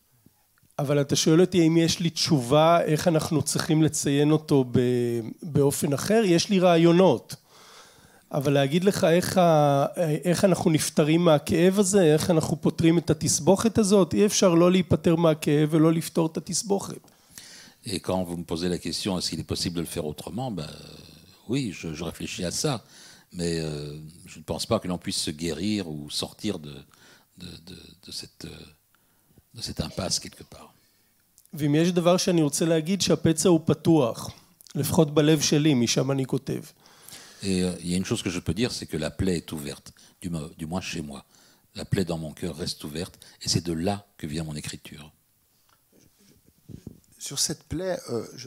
אבל אתה שואל אותי אם יש לי תשובה, איך אנחנו צריכים לציין אותו באופן אחר, יש לי רעיונות. אבל להגיד לך איך, איך אנחנו נפטרים מהכאב הזה, איך אנחנו פותרים את התסבוכת הזאת, אי אפשר לא להיפטר מהכאב ולא לפתור את התסבוכת. Et quand vous me posez la question, est-ce qu'il est possible de le faire autrement, ben, oui, je, je réfléchis à ça, mais euh, je ne pense pas que l'on puisse se guérir ou sortir de, de, de, de, cette, de cette impasse quelque part. ואם יש דבר שאני רוצה להגיד, שהפצע הוא פתוח, לפחות בלב שלי, משם אני כותב. Et euh, il y a une chose que je peux dire, c'est que la plaie est ouverte, du, du moins chez moi. La plaie dans mon cœur reste ouverte, et c'est de là que vient mon écriture. Sur cette plaie, euh, je...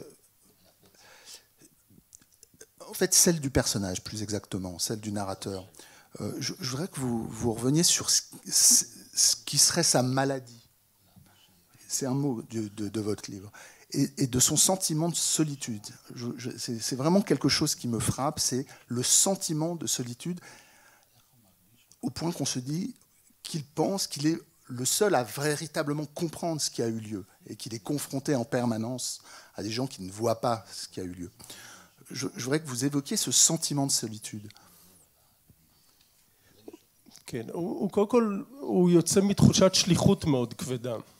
en fait, celle du personnage, plus exactement, celle du narrateur. Euh, je, je voudrais que vous, vous reveniez sur ce, ce qui serait sa maladie. C'est un mot de, de, de votre livre. Et, et de son sentiment de solitude. Je, je, c'est, c'est vraiment quelque chose qui me frappe, c'est le sentiment de solitude, au point qu'on se dit qu'il pense qu'il est le seul à véritablement comprendre ce qui a eu lieu, et qu'il est confronté en permanence à des gens qui ne voient pas ce qui a eu lieu. Je, je voudrais que vous évoquiez ce sentiment de solitude. כן, הוא קודם כל, הוא יוצא מתחושת שליחות מאוד כבדה.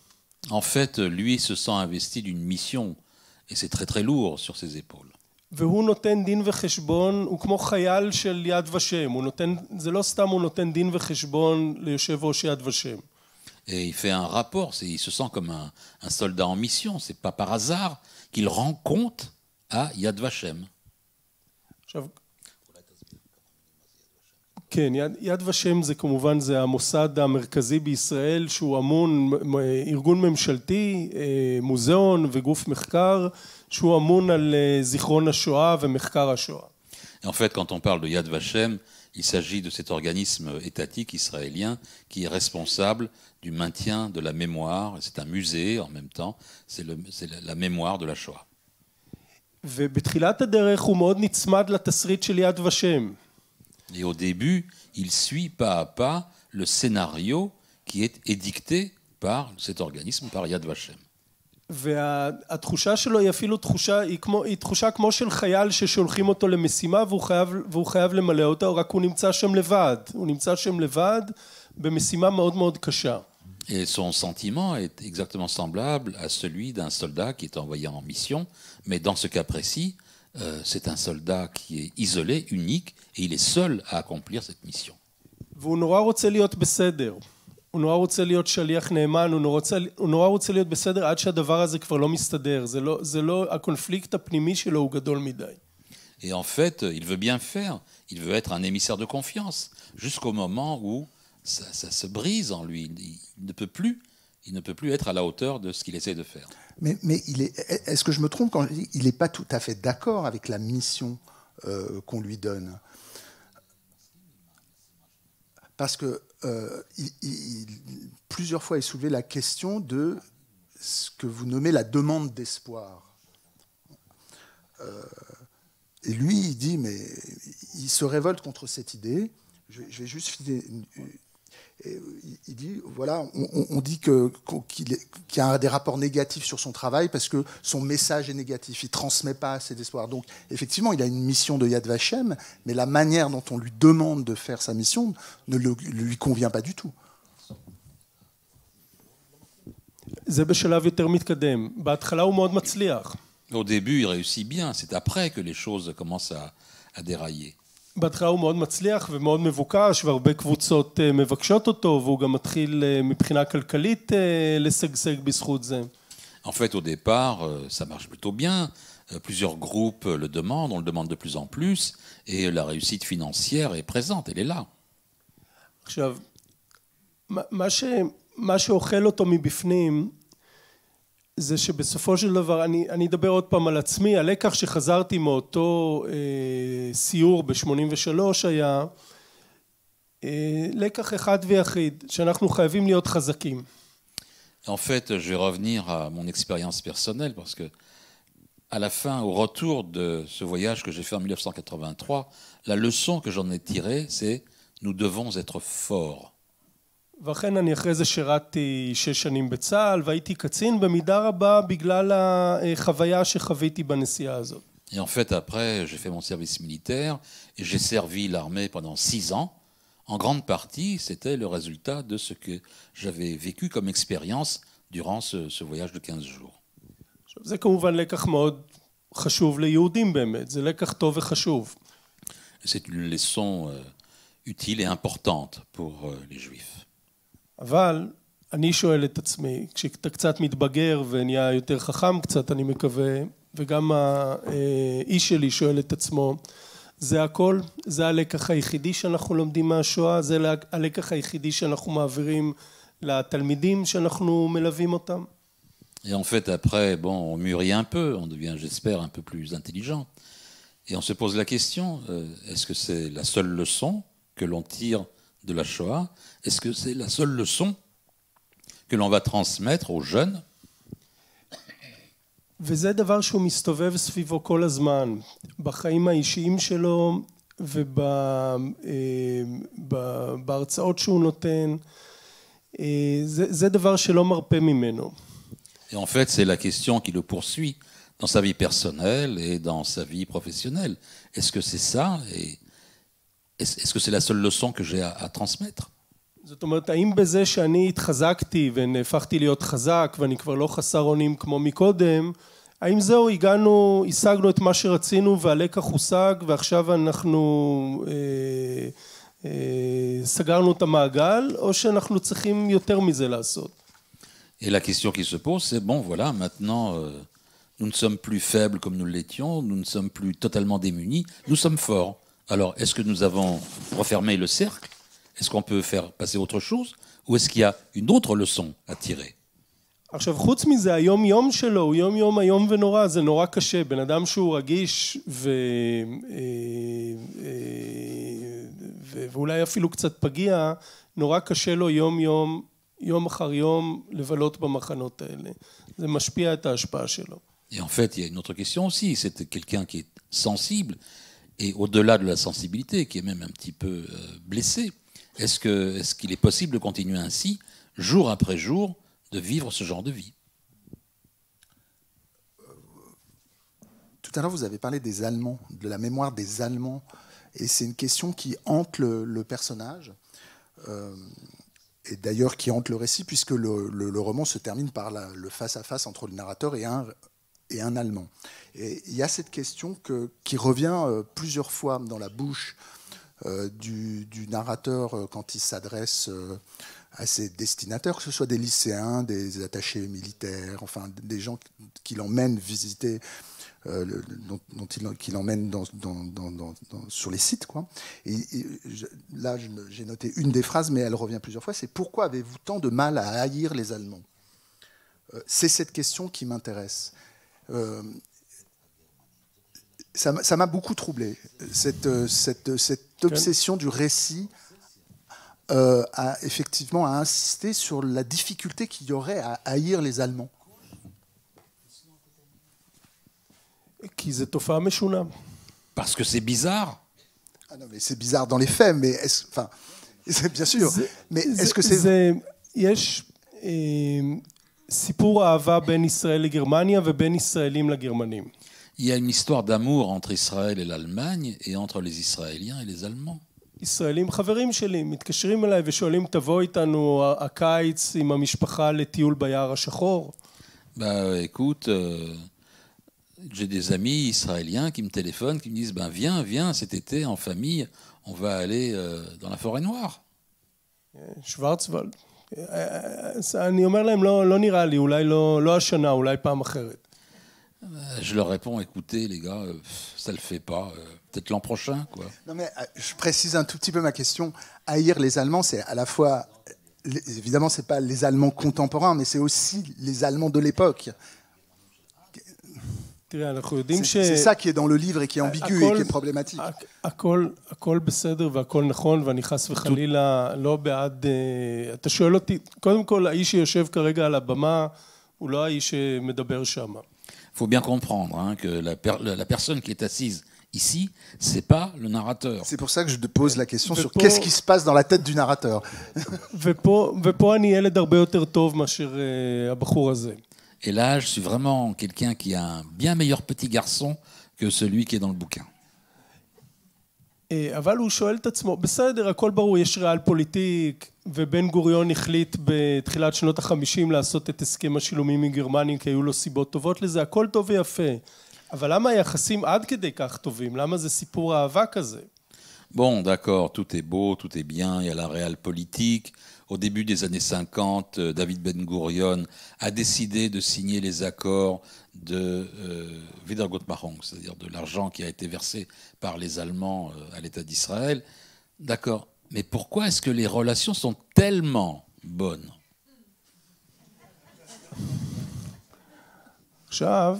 En fait, lui se sent investi d'une mission, et c'est très très lourd sur ses épaules. והוא נותן דין וחשבון, הוא כמו חייל של יד ושם, הוא נותן, זה לא סתם הוא נותן דין וחשבון ליושב ראש יד ושם. Et il fait un rapport, il se sent comme un, un soldat en mission, c'est pas par hasard qu'il rend compte à Yad Vashem. עכשיו, כן, יד, יד ושם זה כמובן זה המוסד המרכזי בישראל שהוא אמון, ארגון ממשלתי, מוזיאון וגוף מחקר, שהוא אמון על זיכרון השואה ומחקר השואה. Et en fait, quand on parle de Yad Vashem, il s'agit de cet organisme étatique israélien qui est responsable du maintien de la mémoire. C'est un musée en même temps, c'est, le, c'est la, la mémoire de la Shoah. ובתחילת הדרך הוא מאוד נצמד לתסריט של יד ושם. Et au début, il suit pas à pas le scénario qui est édicté par cet organisme, par Yad Vashem. והתחושה שלו היא אפילו תחושה, היא, כמו, היא תחושה כמו של חייל ששולחים אותו למשימה והוא חייב, והוא חייב למלא אותה, רק הוא נמצא שם לבד. הוא נמצא שם לבד במשימה מאוד מאוד קשה. Et son sentiment est exactement semblable à celui d'un soldat qui est envoyé en mission, mais dans ce cas précis, euh, c'est un soldat qui est isolé, unique, et il est seul à accomplir cette mission. והוא נורא רוצה להיות בסדר. הוא נורא רוצה להיות שליח נאמן, הוא נורא רוצה, הוא נורא רוצה להיות בסדר עד שהדבר הזה כבר לא מסתדר. זה לא, זה לא, הקונפליקט הפנימי שלו הוא גדול מדי. Et en fait, il veut bien faire, il veut être un émissaire de confiance, jusqu'au moment où ça, ça se brise en lui. Il ne peut plus, il ne peut plus être à la hauteur de ce qu'il essaie de faire. Mais, mais il est, est-ce que je me trompe quand je dis qu'il n'est pas tout à fait d'accord avec la mission euh, qu'on lui donne? Parce que euh, il, il, plusieurs fois, il soulevait la question de ce que vous nommez la demande d'espoir. Euh, et lui, il dit, mais il se révolte contre cette idée. Je, je vais juste filer. Et il dit, voilà, on, on dit que, qu'il, est, qu'il y a des rapports négatifs sur son travail parce que son message est négatif, il ne transmet pas assez d'espoir. Donc, effectivement, il a une mission de Yad Vashem, mais la manière dont on lui demande de faire sa mission ne le, lui convient pas du tout. זה בשלב יותר מתקדם. בהתחלה הוא מאוד מצליח. Au début, il réussit bien, c'est après que les choses commencent à, à dérailler. בהתחלה הוא מאוד מצליח ומאוד מבוקש, והרבה קבוצות מבקשות אותו, והוא גם מתחיל מבחינה כלכלית לשגשג בזכות זה. En fait, au départ, ça marche plutôt bien. Plusieurs groupes le demandent, on le demande de plus en plus, et la réussite financière est présente, elle est là. עכשיו, מה ש, מה שאוכל אותו מבפנים, זה שבסופו של דבר, אני, אני אדבר עוד פעם על עצמי, הלקח שחזרתי מאותו אה, סיור ב-שמונים ושלוש היה אה, לקח אחד ויחיד, שאנחנו חייבים להיות חזקים. En fait, je vais revenir à mon expérience personnelle, parce que à la fin, au retour de ce voyage que j'ai fait en mille neuf cent quatre-vingt-trois, la leçon que j'en ai tirée, c'est nous devons être forts. ואכן אני אחרי זה שירתי שש שנים בצה"ל, והייתי קצין במידה רבה בגלל החוויה שחוויתי בנסיעה הזאת. Et en fait, après, j'ai fait mon service militaire et j'ai servi l'armée pendant six ans. En grande partie, c'était le résultat de ce que j'avais vécu comme expérience durant ce, ce voyage de quinze jours. זה כמובן לקח מאוד חשוב ליהודים באמת, זה לקח טוב וחשוב. C'est une leçon euh, utile et importante pour euh, les Juifs. אבל אני שואל את עצמי, כשאתה קצת מתבגר ונהיה יותר חכם קצת, אני מקווה, וגם האיש שלי שואל את עצמו, זה הכל? זה הלקח היחידי שאנחנו לומדים מהשואה? זה הלקח היחידי שאנחנו מעבירים לתלמידים שאנחנו מלווים אותם? Et en fait, après, bon, on mûrit un peu, on devient, j'espère, un peu plus intelligent. Et on se pose la question, euh, est-ce que c'est la seule leçon que l'on tire de la Shoah? Est-ce que c'est la seule leçon que l'on va transmettre aux jeunes? וזה דבר שהוא מסתובב סביבו כל הזמן, בחיים האישיים שלו ובהרצאות שהוא נותן, זה, זה דבר שלא מרפא ממנו. Et en fait, c'est la question qui le poursuit dans sa vie personnelle et dans sa vie professionnelle. Est-ce que c'est ça? Et est-ce, est-ce que c'est la seule leçon que j'ai à, à transmettre? זאת אומרת, האם בזה שאני התחזקתי ונהפכתי להיות חזק ואני כבר לא חסר אונים כמו מקודם, האם זהו, הגענו, השגנו את מה שרצינו והלקח הושג ועכשיו אנחנו אה, אה, סגרנו את המעגל, או שאנחנו צריכים יותר מזה לעשות? Et la question qui se pose, c'est bon, voilà, maintenant, euh, nous ne sommes plus faibles comme nous l'étions, nous ne sommes plus totalement démunis, nous sommes forts. Alors, est-ce que nous avons refermé le cercle? Est-ce qu'on peut faire passer autre chose? Ou est-ce qu'il y a une autre leçon à tirer? עכשיו, חוץ מזה, היום יום שלו, הוא יום יום היום ונורא, זה נורא קשה. בן אדם שהוא רגיש ו... ו... ואולי אפילו קצת פגיע, נורא קשה לו יום יום, יום אחר יום, לבלות במחנות האלה. זה משפיע את ההשפעה שלו. Et en fait, il y a une autre question aussi, c'est quelqu'un qui est sensible, et au-delà de la sensibilité, qui est même un petit peu euh, blessé, est-ce que, est-ce qu'il est possible de continuer ainsi, jour après jour, de vivre ce genre de vie? Tout à l'heure, vous avez parlé des Allemands, de la mémoire des Allemands, et c'est une question qui hante le, le personnage, euh, et d'ailleurs qui hante le récit, puisque le, le, le roman se termine par la, le face-à-face entre le narrateur et un, et un Allemand. Et il y a cette question que, qui revient euh, plusieurs fois dans la bouche euh, du, du narrateur euh, quand il s'adresse euh, à ses destinataires, que ce soit des lycéens, des attachés militaires, enfin des gens qui l'emmènent visiter, euh, le, dont, dont il, qui l'emmènent dans, dans, dans, dans, dans, sur les sites, quoi. Et, et je, là, je, j'ai noté une des phrases, mais elle revient plusieurs fois, c'est « Pourquoi avez-vous tant de mal à haïr les Allemands ?» euh, C'est cette question qui m'intéresse. Euh, ça, ça m'a beaucoup troublé, cette, cette, cette obsession du récit euh, à, effectivement, à insister sur la difficulté qu'il y aurait à haïr les Allemands. Parce que c'est bizarre. Ah non, mais c'est bizarre dans les faits, mais est-ce, enfin, c'est bien sûr. Mais est-ce que c'est... סיפור אהבה בין ישראל לגרמניה ובין ישראלים לגרמנים. Il y a une histoire d'amour entre Israël et l'Allemagne et entre les Israéliens et les Allemands. ישראלים חברים שלי מתקשרים אליי ושואלים תבוא איתנו הקיץ עם המשפחה לטיול ביער השחור. Bah écoute, euh, j'ai des amis israéliens qui me téléphonent, qui me disent ben viens, viens cet été en famille, on va aller euh, dans la forêt noire. שוורצוולד. אני אומר להם, לא, לא נראה לי, אולי לא, לא השנה, אולי פעם אחרת. Je leur réponds, écoutez les gars, ça le fait pas, peut-être l'an prochain, quoi. Non mais je précise un tout petit peu ma question. Haïr les Allemands, c'est à la fois, évidemment, c'est pas les Allemands contemporains, mais c'est aussi les Allemands de l'époque. C'est ça qui est dans le livre et qui est ambigu et qui est problématique. הכל, הכל בסדר והכל נכון, ואני חס וחלילה לא בעד... אתה שואל אותי, קודם כל, האיש שיושב כרגע על הבמה, הוא לא האיש שמדבר שם. Il faut bien comprendre hein, que la, per la personne qui est assise ici, c'est pas le narrateur. C'est pour ça que je te pose la question sur qu'est-ce qui se passe dans la tête du narrateur. ופה, ופה אני ילד הרבה יותר טוב מאשר הבחור הזה. Et là, je suis vraiment quelqu'un qui a un bien meilleur petit garçon que celui qui est dans le bouquin. אבל הוא שואל את עצמו, בסדר, הכל ברור, יש ריאל פוליטיק, ובן גוריון החליט בתחילת שנות החמישים לעשות את הסכם השילומים מגרמניה, כי היו לו סיבות טובות לזה, הכל טוב ויפה. אבל למה היחסים עד כדי כך טובים? למה זה סיפור אהבה כזה? Bon, d'accord, tout est beau, tout est bien, il y a la réelle politique. Au début des années cinquante, David Ben Gurion a décidé de signer les accords de euh, Wiedergutmachung, c'est-à-dire de l'argent qui a été versé par les Allemands euh, à l'État d'Israël. D'accord, mais pourquoi est-ce que les relations sont tellement bonnes? עכשיו,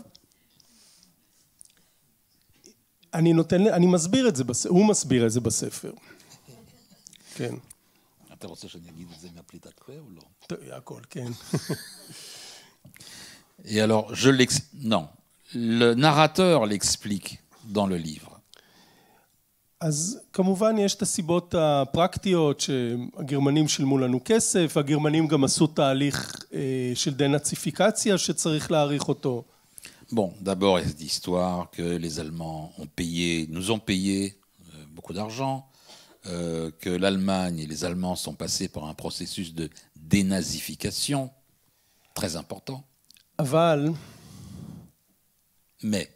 אני נותן, אני מסביר את זה, הוא מסביר את זה בספר. כן. אתה רוצה שאני אגיד את זה מהפליטת פה ou לא? הכל, כן. Et alors, je l'explique. Non, le narrateur l'explique dans le livre. אז כמובן יש את הסיבות הפרקטיות שהגרמנים שילמו לנו כסף, הגרמנים גם עשו תהליך של דנאציפיקציה שצריך להעריך אותו. Bon, d'abord, il y a cette histoire que les Allemands ont payé, nous ont payé euh, beaucoup d'argent. euh, que l'Allemagne et les Allemands sont passés par un processus de dénazification très important. אבל Mais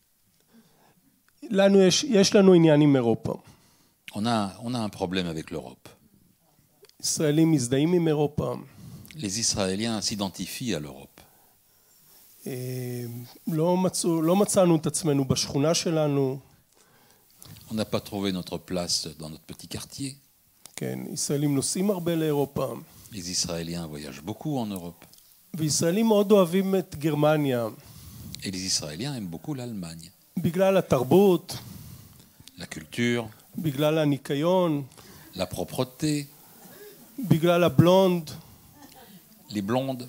לנו יש, יש לנו עניין עם אירופה. on a, on a un problème avec l'Europe. ישראלים מזדהים עם אירופה. Les Israéliens s'identifient à l'Europe. אה, לא, מצאו, לא מצאנו את עצמנו בשכונה שלנו. On n'a pas trouvé notre place dans notre petit quartier. כן, ישראלים נוסעים הרבה לאירופה. Les Israéliens voyagent beaucoup en Europe. וישראלים מאוד אוהבים את גרמניה. Et les Israéliens aiment beaucoup l'Allemagne. בגלל התרבות, La culture, בגלל הניקיון, la propreté, בגלל הבלונד. les blondes.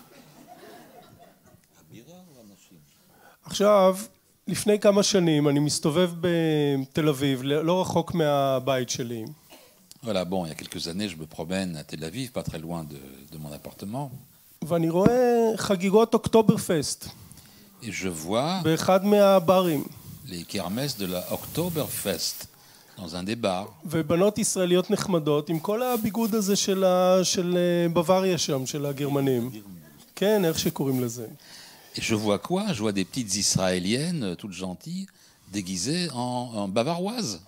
עכשיו, לפני כמה שנים אני מסתובב בתל אביב, לא רחוק מהבית שלי. Voilà, bon, il y a quelques années, je me promène à Tel Aviv, pas très loin de, de mon appartement, ואני רואה חגיגות אוקטוברפסט et je vois באחד מהברים. les kermesses de la Oktoberfest dans un des bars. ובנות ישראליות נחמדות עם כל הביגוד הזה של, ה... של בוואריה שם, של הגרמנים. כן, איך שקוראים לזה. Et je vois quoi? Je vois des petites Israéliennes, toutes gentilles, déguisées en, en bavaroises.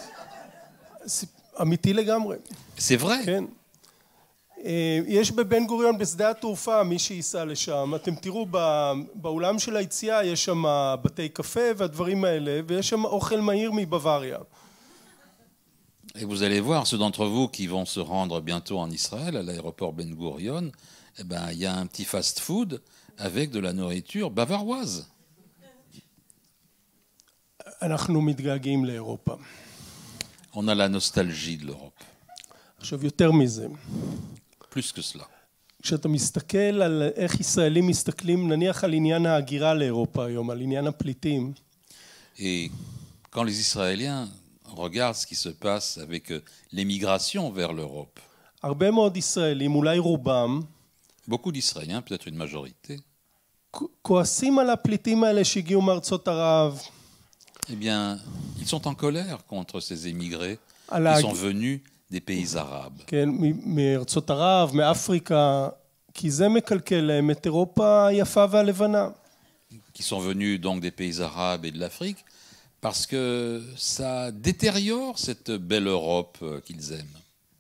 אמיתי לגמרי. C'est vrai. כן. יש בבן גוריון בשדה התעופה, מי שייסע לשם, אתם תראו באולם של היציאה, יש שם בתי קפה והדברים האלה, ויש שם אוכל מהיר מבוואריה. Et vous allez voir, ceux d'entre vous qui vont se rendre bientôt en Israël, à l'aéroport Ben Gurion, eh ben, il y a un petit fast-food avec de la nourriture bavaroise. אנחנו מתגעגעים לאירופה. On a la nostalgie de l'Europe. עכשיו יותר מזה. Plus que cela. כשאתה מסתכל על איך ישראלים מסתכלים, נניח על עניין ההגירה לאירופה היום, על עניין הפליטים. Et quand les Israéliens regardent ce qui se passe avec l'émigration vers l'Europe, הרבה מאוד ישראלים, אולי רובם, beaucoup d'Israéliens, peut-être une majorité, כועסים על הפליטים האלה שהגיעו מארצות ערב. eh bien, ils sont en colère contre ces émigrés la... qui sont venus des pays arabes. כן, מארצות ערב, מאפריקה, כי זה מקלקל להם את אירופה היפה והלבנה. Qui sont venus donc des pays arabes et de l'Afrique, parce que ça détériore cette belle Europe qu'ils aiment.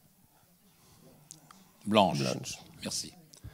Blanche. Blanche. Merci.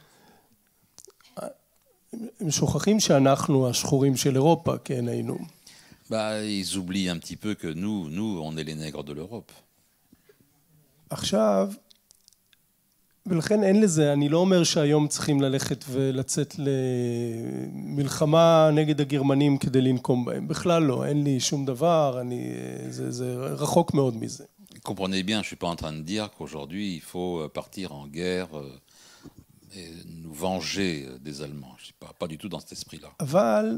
הם שוכחים שאנחנו השחורים של אירופה, כן היינו. Bah, ils oublient un petit peu que nous, nous, on est les nègres de l'Europe. עכשיו, ולכן אין לזה, אני לא אומר שהיום צריכים ללכת ולצאת למלחמה נגד הגרמנים כדי לנקום בהם. בכלל לא, אין לי שום דבר, אני, זה, זה רחוק מאוד מזה. Comprenez bien, je ne suis pas en train de dire qu'aujourd'hui, il faut partir en guerre et nous venger des Allemands. Je ne suis pas, pas du tout dans cet esprit-là. אבל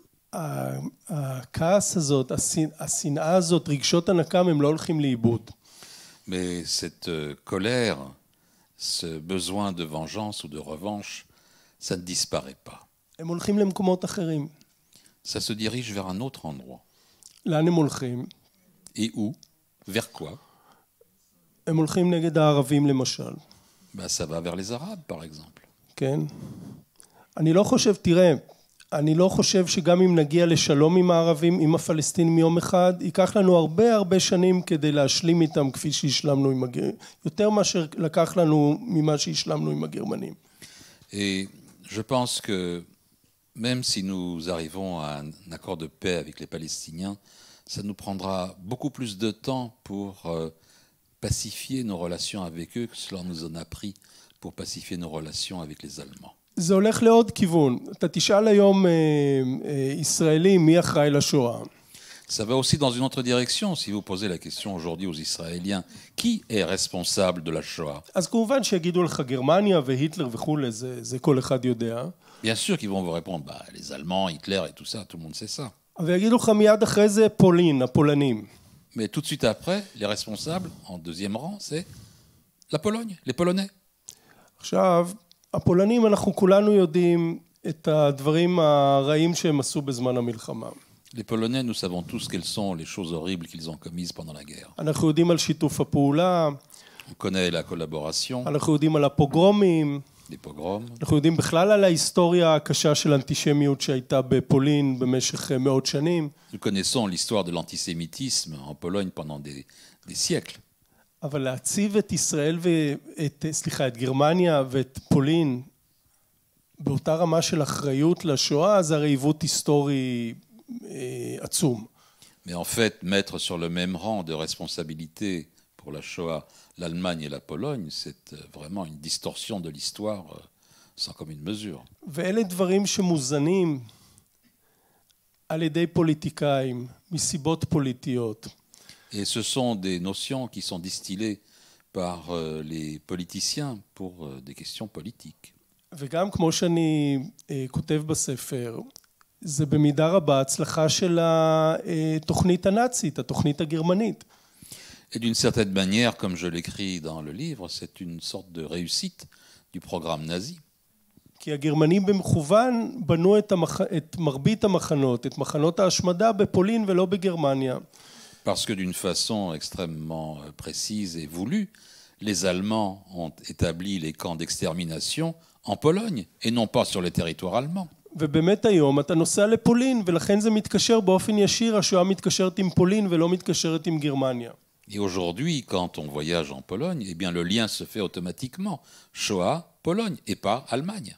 הכעס הזאת, השנאה הזאת, רגשות הנקם, הם לא הולכים לאיבוד. Mais cette colère, ce besoin de vengeance ou de revanche, ça ne disparaît pas. הם הולכים למקומות אחרים. Ça se dirige vers un autre endroit. לאן הם הולכים? Et où? Vers quoi? הם הולכים נגד הערבים למשל. Ben, ça va vers les Arabes, par exemple. כן. אני לא חושב, תראה, אני לא חושב שגם אם נגיע לשלום עם הערבים, עם הפלסטינים יום אחד, ייקח לנו הרבה הרבה שנים כדי להשלים איתם כפי שהשלמנו עם הגרמנים. יותר מאשר לקח לנו ממה שהשלמנו עם הגרמנים. Et je pense que même si nous arrivons à un accord de paix avec les Palestiniens, ça nous prendra beaucoup plus de temps pour euh, pacifier nos relations avec eux que cela nous en a pris pour pacifier nos relations avec les Allemands. זה הולך לעוד כיוון. אתה תשאל היום ישראלי מי אחראי לשואה. Ça va aussi dans une autre direction si vous posez la question aujourd'hui aux Israéliens qui est responsable de la Shoah. אז כמובן שיגידו לך גרמניה והיטלר וכו', זה זה כל אחד יודע. Bien sûr qu'ils vont vous répondre bah les Allemands, Hitler et tout ça, tout le monde sait ça. ויגידו לך מיד אחרי זה פולין, הפולנים. Mais tout de suite après, les responsables en deuxième rang, c'est la Pologne, les Polonais. עכשיו הפולנים, אנחנו כולנו יודעים את הדברים הרעים שהם עשו בזמן המלחמה. Les Polonais, nous savons tous quelles sont les choses horribles qu'ils ont commises pendant la guerre. אנחנו יודעים על שיתוף הפעולה, On connaît la collaboration, אנחנו יודעים על הפוגרומים, les pogroms. אנחנו יודעים בכלל על ההיסטוריה הקשה של אנטישמיות שהייתה בפולין במשך מאות שנים. Nous connaissons l'histoire de l'antisémitisme en Pologne pendant des, des siècles. אבל להציב את ישראל ואת, סליחה, את גרמניה ואת פולין באותה רמה של אחריות לשואה, זה הרי עיוות היסטורי אה, עצום. Mais en fait, mettre sur le même rang de responsabilité pour la Shoah l'Allemagne et la Pologne, c'est vraiment une distorsion de l'histoire sans commune mesure. ואלה דברים שמוזנים על ידי פוליטיקאים, מסיבות פוליטיות. Et ce sont des notions qui sont distillées par euh, les politiciens pour euh, des questions politiques. וגם כמו שאני אה, כותב בספר, זה במידה רבה הצלחה של התוכנית הנאצית, התוכנית הגרמנית. Et d'une certaine manière, comme je l'écris dans le livre, c'est une sorte de réussite du programme nazi. כי הגרמנים במכוון בנו את, המח... את מרבית המחנות, את מחנות ההשמדה בפולין ולא בגרמניה. Parce que d'une façon extrêmement précise et voulue, les Allemands ont établi les camps d'extermination en Pologne et non pas sur le territoire allemand. ובאמת היום אתה נוסע לפולין, ולכן זה מתקשר באופן ישיר, השואה מתקשרת עם פולין ולא מתקשרת עם גרמניה. Et aujourd'hui, quand on voyage en Pologne, eh bien le lien se fait automatiquement. Shoah, Pologne, et pas Allemagne.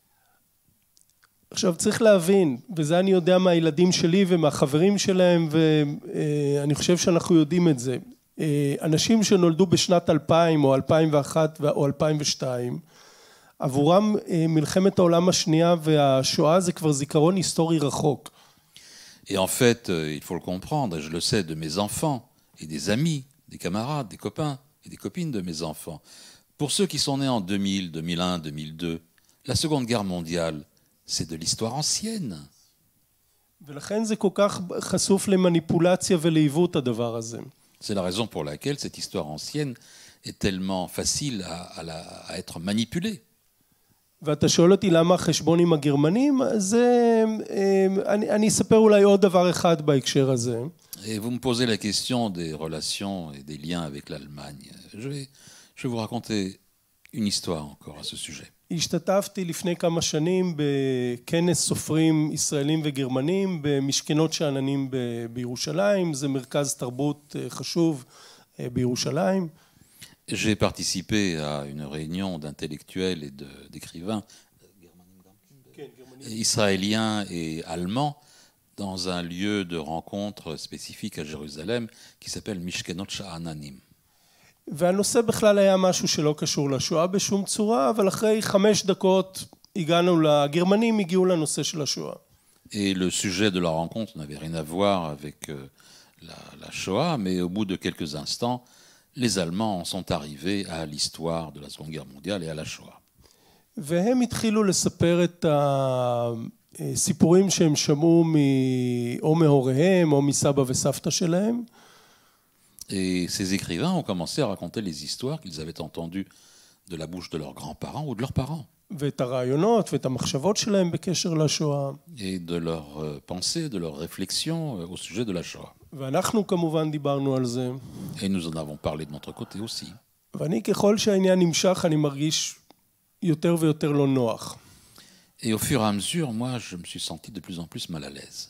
עכשיו צריך להבין, וזה אני יודע מהילדים שלי ומהחברים שלהם, ואני חושב שאנחנו יודעים את זה. אנשים שנולדו בשנת אלפיים או אלפיים ואחת או אלפיים ושתיים, עבורם מלחמת העולם השנייה והשואה זה כבר זיכרון היסטורי רחוק. Et en fait, il faut le comprendre, et je le sais de mes enfants et des amis, des camarades, des copains et des copines de mes enfants. Pour ceux qui sont nés en deux mille, deux mille un, deux mille deux, la Seconde Guerre mondiale, c'est de l'histoire ancienne. ולכן זה כל כך חשוף למניפולציה ולעיוות הדבר הזה. C'est la raison pour laquelle cette histoire ancienne est tellement facile à, à, la, à être manipulée. ואתה שואל אותי למה החשבון עם הגרמנים, זה, אני, אני אספר אולי עוד דבר אחד בהקשר הזה. Et vous me posez la question des relations et des liens avec l'Allemagne. Je vais, je vais vous raconter une histoire encore à ce sujet. השתתפתי לפני כמה שנים בכנס סופרים ישראלים וגרמנים במשכנות שאננים בירושלים, זה מרכז תרבות חשוב בירושלים. J'ai participé à une réunion d'intellectuels et de, d'écrivains israéliens et allemands dans un lieu de rencontre spécifique à Jérusalem qui s'appelle Mishkenot Sha'ananim. והנושא בכלל היה משהו שלא קשור לשואה בשום צורה, אבל אחרי חמש דקות הגענו, לגרמנים הגיעו לנושא של השואה. Et le sujet de la rencontre n'avait rien à voir avec euh, la, la Shoah, mais au bout de quelques instants, les Allemands en sont arrivés à l'histoire de la Seconde Guerre mondiale et à la Shoah. והם התחילו לספר את הסיפורים שהם שמעו או מהוריהם או מסבא וסבתא שלהם. Et ces écrivains ont commencé à raconter les histoires qu'ils avaient entendues de la bouche de leurs grands-parents ou de leurs parents. ואת הרעיונות ואת המחשבות שלהם בקשר לשואה. Et de leurs pensées, de leurs réflexions au sujet de la Shoah. ואנחנו כמובן דיברנו על זה. Et nous en avons parlé de notre côté aussi. ואני ככל שהעניין נמשך, אני מרגיש יותר ויותר לא נוח. Et au fur et à mesure, moi, je me suis senti de plus en plus mal à l'aise.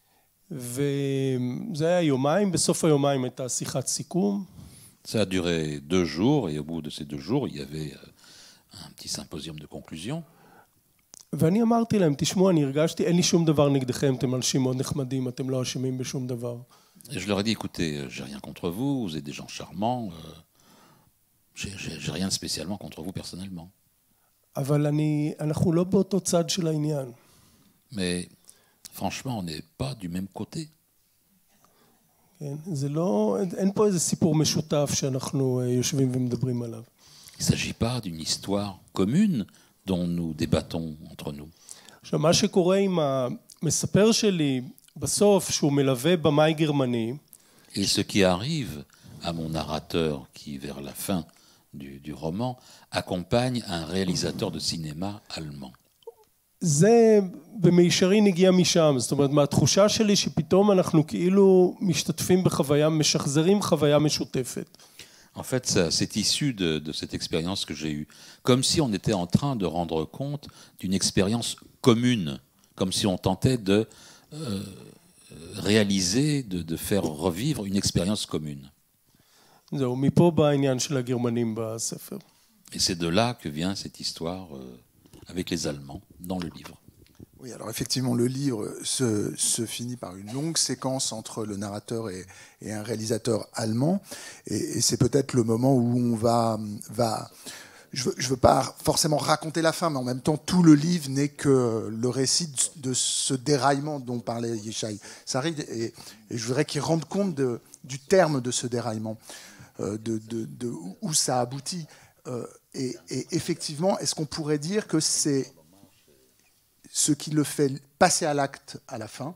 וזה היה יומיים, בסוף היומיים הייתה שיחת סיכום. Ça a duré deux jours, et au bout de ces deux jours, il y avait un petit symposium de conclusion. ואני אמרתי להם, תשמעו, אני הרגשתי, אין לי שום דבר נגדכם, אתם אנשים מאוד נחמדים, אתם לא אשמים בשום דבר. Et je leur ai dit, écoutez, j'ai rien contre vous, vous êtes des gens charmants, euh, j'ai, j'ai, j'ai rien de spécialement contre vous personnellement. אבל אני, אנחנו לא באותו צד של העניין. Mais franchement, on n'est pas du même côté. כן, זה לא, אין פה איזה סיפור משותף שאנחנו יושבים ומדברים עליו. Il ne s'agit pas d'une histoire commune dont nous débattons entre nous. עכשיו, מה שקורה עם המספר שלי, בסוף, שהוא מלווה במאי גרמני, Et ce qui arrive à mon narrateur, qui vers la fin du, du roman, accompagne un réalisateur de cinéma allemand. זה במישרין הגיע משם, זאת אומרת, מהתחושה שלי שפתאום אנחנו כאילו משתתפים בחוויה, משחזרים חוויה משותפת. En fait, ça, c'est issu de, de cette expérience que j'ai eue. Comme si on était en train de rendre compte d'une expérience commune, comme si on tentait de euh, réaliser, de, de faire revivre une expérience commune. זהו, מפה בא העניין של הגרמנים בספר. Et c'est de là que vient cette histoire euh, avec les Allemands dans le livre. Oui, alors effectivement, le livre se, se finit par une longue séquence entre le narrateur et, et un réalisateur allemand. Et, et c'est peut-être le moment où on va... va je veux, je veux pas forcément raconter la fin, mais en même temps, tout le livre n'est que le récit de, de ce déraillement dont parlait Yeshai Sarid. Et, et je voudrais qu'il rende compte de, du terme de ce déraillement, euh, de, de, de où ça aboutit. Euh, et, et effectivement, est-ce qu'on pourrait dire que c'est ce qui le fait passer à l'acte à la fin,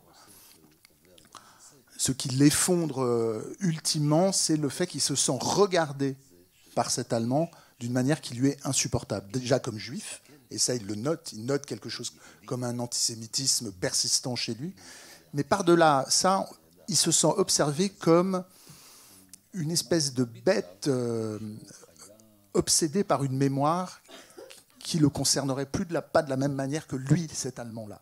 ce qui l'effondre euh, ultimement, c'est le fait qu'il se sent regardé par cet Allemand d'une manière qui lui est insupportable. Déjà comme juif, et ça il le note, il note quelque chose comme un antisémitisme persistant chez lui, mais par-delà ça, il se sent observé comme une espèce de bête euh, obsédée par une mémoire qui le concernerait plus de la, pas de la même manière que lui, cet Allemand-là.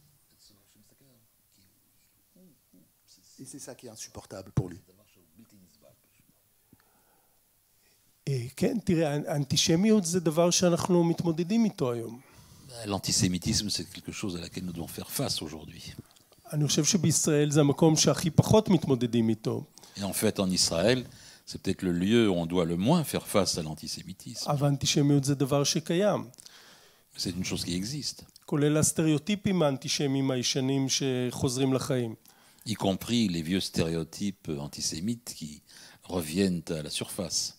Et c'est ça qui est insupportable pour lui. כן, תראה, האנטישמיות זה דבר שאנחנו מתמודדים איתו היום. L'antisémitisme, c'est quelque chose à laquelle nous devons faire face aujourd'hui. אני חושב שבישראל זה המקום שהכי פחות מתמודדים איתו. Et en fait, en Israël, c'est peut-être le lieu où on doit le moins faire face à l'antisémitisme. אבל האנטישמיות זה דבר שקיים. C'est une chose qui existe. כולל הסטריאוטיפים האנטישמיים הישנים שחוזרים לחיים. Y compris les vieux stéréotypes antisémites qui reviennent à la surface.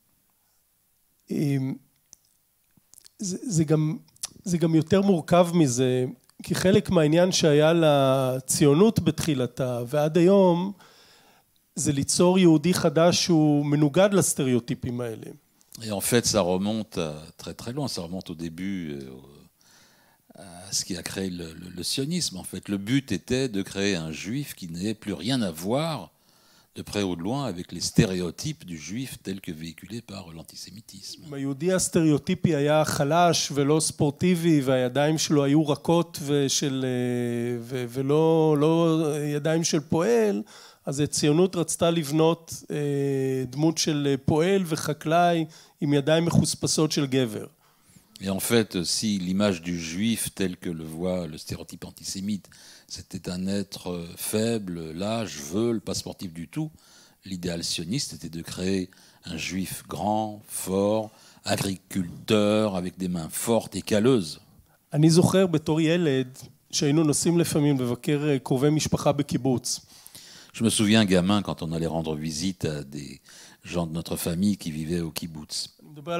זה, זה גם, זה גם יותר מורכב מזה, כי חלק מהעניין שהיה לציונות בתחילתה, ועד היום, זה ליצור יהודי חדש שהוא מנוגד לסטריאוטיפים האלה. Et en fait, ça remonte à, très très loin, ça remonte au début euh, à ce qui a créé le, le, le sionisme. En fait, le but était de créer un juif qui n'ait plus rien à voir, de près ou de loin, avec les stéréotypes du juif tels que véhiculés par l'antisémitisme. היהודי הסטריאוטיפי היה חלש ולא ספורטיבי, והידיים שלו היו רכות ושל, ו, ולא לא ידיים של פועל, אז הציונות רצתה לבנות דמות של פועל וחקלאי עם ידיים מחוספסות של גבר. Et en fait, si l'image du juif tel que le voit le stéréotype antisémite, c'était un être faible, lâche, veule, pas sportif du tout, l'idéal sioniste était de créer un juif grand, fort, agriculteur, avec des mains fortes et calleuses. אני זוכר בתור ילד שהיינו נוסעים לפעמים לבקר קרובי משפחה בקיבוץ. Je me souviens, gamin, quand on allait rendre visite à des gens de notre famille qui vivaient au kibbutz.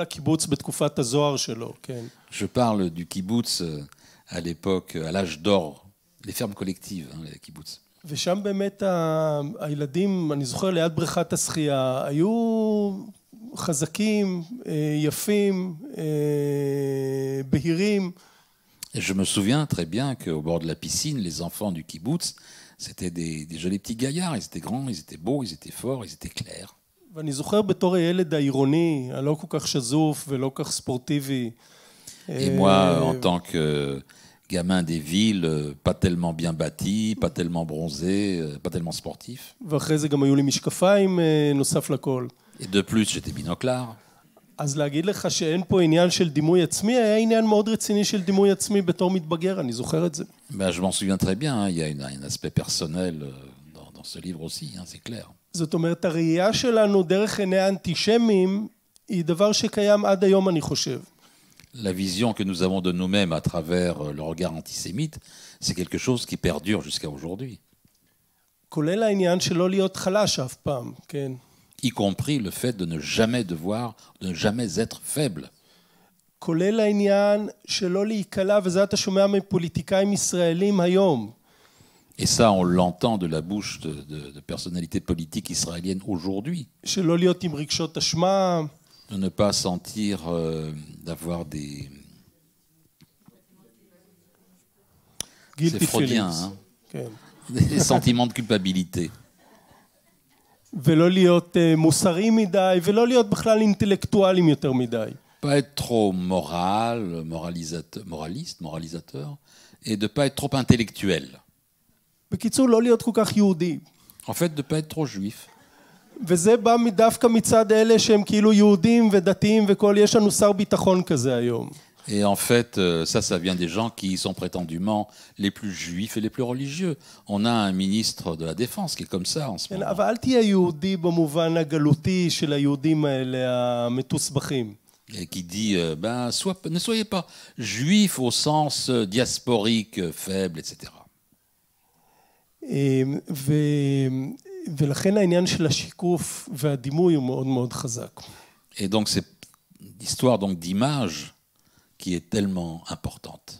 Je parle du kibbutz à l'époque, à l'âge d'or, les fermes collectives, hein, les kibbutz. ושם באמת הילדים, אני זוכר ליד בריכת השחייה, היו חזקים, יפים, בהירים. Et je me souviens très bien qu'au bord de la piscine, les enfants du kibbutz, c'était des, des jolis petits gaillards, ils étaient grands, ils étaient beaux, ils étaient forts, ils étaient clairs. ואני זוכר בתור הילד העירוני, הלא כל כך שזוף ולא כל כך ספורטיבי. Et moi, en tant que gamin des villes, pas tellement bien bâti, pas tellement bronzé, pas tellement sportif. ואחרי זה גם היו לי משקפיים נוסף לכל. Et de plus, j'étais binoclard. אז להגיד לך שאין פה עניין של דימוי עצמי, היה עניין מאוד רציני של דימוי עצמי בתור מתבגר, אני זוכר את זה. Ben, je m'en souviens très bien, hein. Il y a une, un aspect personnel dans, dans ce livre aussi, hein, c'est clair. זאת אומרת, הראייה שלנו דרך עיני האנטישמים היא דבר שקיים עד היום, אני חושב. La vision que nous avons de nous-mêmes à travers le regard antisémite, c'est quelque chose qui perdure jusqu'à aujourd'hui. כולל העניין שלא להיות חלש אף פעם, כן. Y compris le fait de ne jamais devoir, de ne jamais être faible. כולל העניין שלא להיקלע, וזה אתה שומע מפוליטיקאים ישראלים היום. Et ça, on l'entend de la bouche de, de, de personnalités politiques israéliennes aujourd'hui. שלא להיות עם רגשות אשמה. De ne pas sentir, euh, d'avoir des... guilty freudien, feelings. hein. כן. Des sentiments de culpabilité. ולא להיות uh, מוסרי מדי, ולא להיות בכלל אינטלקטואלים יותר מדי. Pas être trop moral, moralisateur, moraliste, moralisateur, et de pas être trop intellectuel. בקיצור, לא להיות כל כך יהודי. En fait, de pas être trop juif. וזה בא דווקא מצד אלה שהם כאילו יהודים ודתיים וכל, יש לנו שר ביטחון כזה היום. Et en fait, ça, ça vient des gens qui sont prétendument les plus juifs et les plus religieux. On a un ministre de la Défense qui est comme ça en ce moment. אבל אל תהיה יהודי במובן הגלותי של היהודים האלה המתוסבכים. Et qui dit, ben, soit, ne soyez pas juif au sens diasporique, faible, et cetera. ו... ולכן העניין של השיקוף והדימוי הוא מאוד מאוד חזק. Et donc, c'est l'histoire donc d'image qui est tellement importante.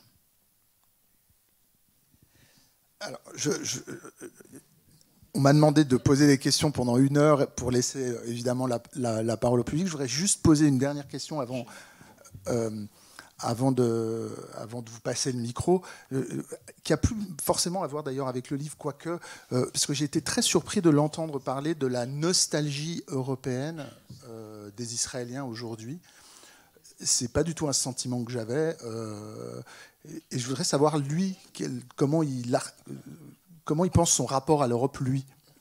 Alors, je, je, on m'a demandé de poser des questions pendant une heure pour laisser évidemment la, la, la parole au public. Je voudrais juste poser une dernière question avant, euh, avant, de, avant de vous passer le micro, euh, qui a plus forcément à voir d'ailleurs avec le livre, quoique, euh, parce que j'ai été très surpris de l'entendre parler de la nostalgie européenne euh, des Israéliens aujourd'hui. C'est pas du tout un sentiment que j'avais, euh, et, et je voudrais savoir lui quel, comment il a, comment il pense son rapport à l'Europe lui.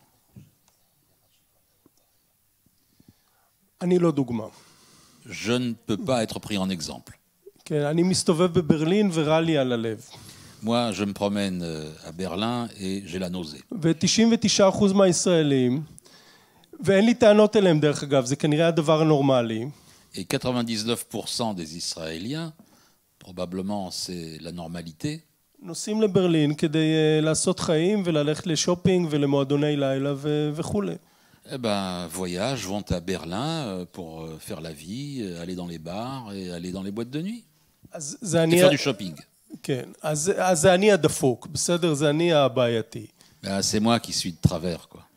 אני לא דוגמה. Je ne peux pas être pris en exemple. כן, אני מסתובב בברלין ורע לי על הלב. Moi, je me promène à Berlin et j'ai la nausée. ו-תשעים ותשעה אחוז מהישראלים, ואין לי טענות אליהם דרך אגב, זה כנראה הדבר הנורמלי. Et quatre-vingt-dix-neuf pour cent des Israéliens, probablement c'est la normalité, נוסעים לברלין כדי לעשות חיים וללכת לשופינג ולמועדוני לילה וכו'. eh ben, voyagent, vont à Berlin pour faire la vie, aller dans les bars et aller dans les boîtes de nuit. אז זה Et אני... faire du shopping. כן, אז, אז זה אני הדפוק, בסדר? זה אני הבעייתי. Ben, c'est moi qui suis de travers, quoi.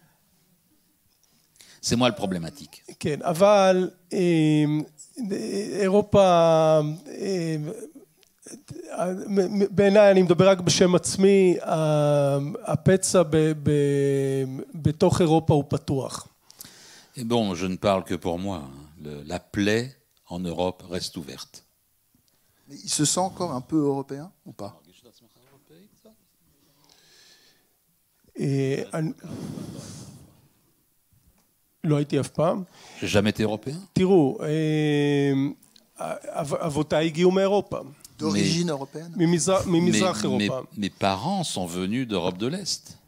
C'est moi le problématique. כן, אבל אירופה, בעיניי, אני מדבר רק בשם עצמי, הפצע בתוך אירופה הוא פתוח. Et bon, je ne parle que pour moi. Le, la plaie en Europe reste ouverte. Mais il se sent encore un peu européen ou pas? אני... לא הייתי אף פעם. J'ai jamais été européen. תראו, אבותיי הגיעו מאירופה. D'origine européenne? ממזרח, ממזרח אירופה. Mes, mes parents sont venus d'Europe de l'Est.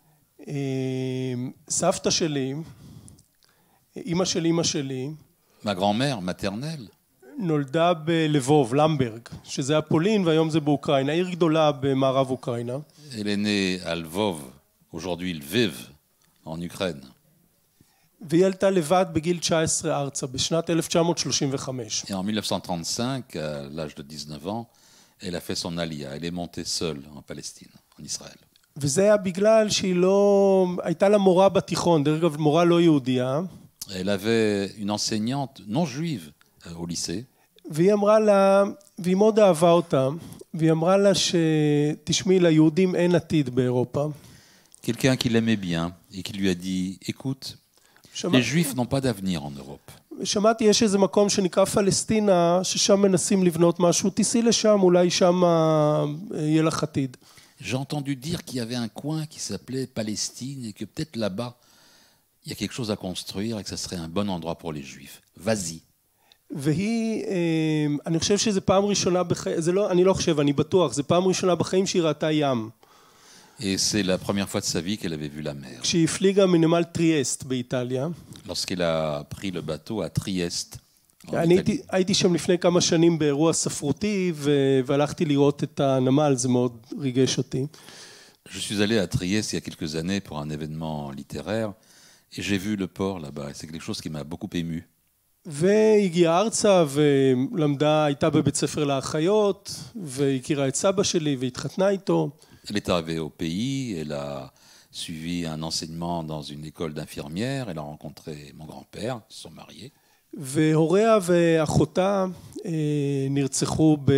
סבתא שלי, אמא של אמא שלי, Ma grand-mère maternelle נולדה בלבוב, למברג, שזה היה פולין והיום זה באוקראינה, עיר גדולה במערב אוקראינה. Elle est née à Lvov, aujourd'hui Lviv, en Ukraine. והיא עלתה לבד בגיל תשע עשרה ארצה, בשנת אלף תשע מאות שלושים וחמש. Et en mille neuf cent trente-cinq, à l'âge de dix-neuf ans, elle a fait son alia. Elle est montée seule en Palestine, en Israël. וזה היה בגלל שהיא לא... הייתה לה מורה בתיכון, דרך אגב מורה לא יהודייה. Elle avait une enseignante non juive au lycée. והיא אמרה לה, והיא מאוד אהבה אותה, והיא אמרה לה שתשמעי, ליהודים אין עתיד באירופה. Quelqu'un qui l'aimait bien et qui lui a dit, écoute, les juifs n'ont pas d'avenir en Europe. שמעתי, יש איזה מקום שנקרא פלסטינה, ששם מנסים לבנות משהו, תיסעי לשם, אולי שם יהיה לך עתיד. J'ai entendu dire qu'il y avait un coin qui s'appelait Palestine et que peut-être là-bas, il y a quelque chose à construire et que ça serait un bon endroit pour les juifs. Vas-y. והיא, אני חושב שזה פעם ראשונה בחיים, זה לא, אני לא חושב, אני בטוח, זה פעם ראשונה בחיים שהיא ראתה ים. Et c'est la première fois de sa vie qu'elle avait vu la mer. כשהיא הפליגה מנמל טריאסט באיטליה. Lorsqu'elle a pris le bateau à Trieste. אני הייתי, הייתי שם לפני כמה שנים באירוע ספרותי, והלכתי לראות את הנמל, זה מאוד ריגש אותי. Je suis allé à Trieste il y a quelques années pour un événement littéraire et j'ai vu le port là-bas. C'est quelque chose qui m'a beaucoup ému. והגיעה ארצה ולמדה, הייתה בבית ספר לאחיות, והכירה את סבא שלי והתחתנה איתו. Elle est arrivée au pays, elle a suivi un enseignement dans une école d'infirmières, elle a rencontré mon grand-père, ils se sont mariés. והוריה ואחותה נרצחו ב...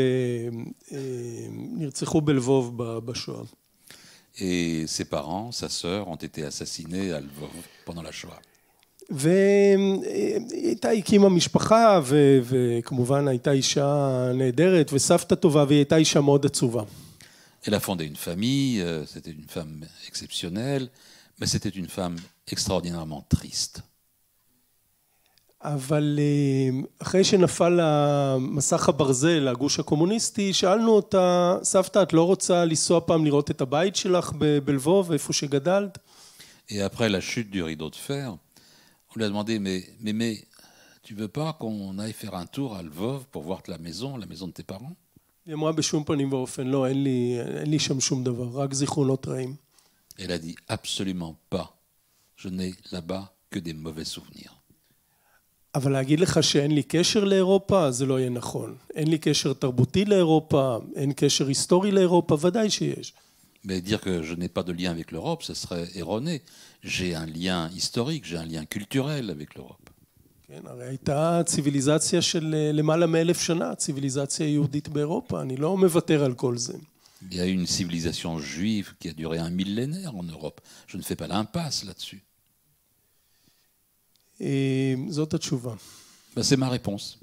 נרצחו בלבוב בשואה. Et ses parents, sa sœur, ont été assassinés à Lvov pendant la Shoah. והייתה הקימה משפחה, ו... וכמובן הייתה אישה נהדרת, וסבתא טובה, והיא הייתה אישה מאוד עצובה. Elle a fondé une famille, c'était une femme exceptionnelle, mais c'était une femme extraordinairement triste. אבל אחרי שנפל מסך הברזל, הגוש הקומוניסטי, שאלנו אותה, סבתא, את לא רוצה לנסוע פעם לראות את הבית שלך בלבוב, איפה שגדלת? Et après la chute du rideau de fer, on lui a demandé, mais, mais, mais tu veux pas qu'on aille faire un tour à Lvov pour voir la maison, la maison de tes parents? היא אמרה בשום פנים ואופן, לא, אין לי, אין לי שם שום דבר, רק זיכרונות רעים. Elle a dit, absolument pas. Je n'ai là-bas que des mauvais souvenirs. אבל להגיד לך שאין לי קשר לאירופה, זה לא יהיה נכון. אין לי קשר תרבותי לאירופה, אין קשר היסטורי לאירופה, ודאי שיש. Mais dire que je n'ai pas de lien avec l'Europe, ce serait erroné. J'ai un lien historique, j'ai un lien culturel avec l'Europe. כן, הרי הייתה ציוויליזציה של למעלה מאלף שנה, ציוויליזציה יהודית באירופה, אני לא מוותר על כל זה. Il y a eu une civilisation juive qui a duré un millénaire en Europe. Je ne fais pas l'impasse là-dessus. זאת התשובה. Ben, c'est ma réponse.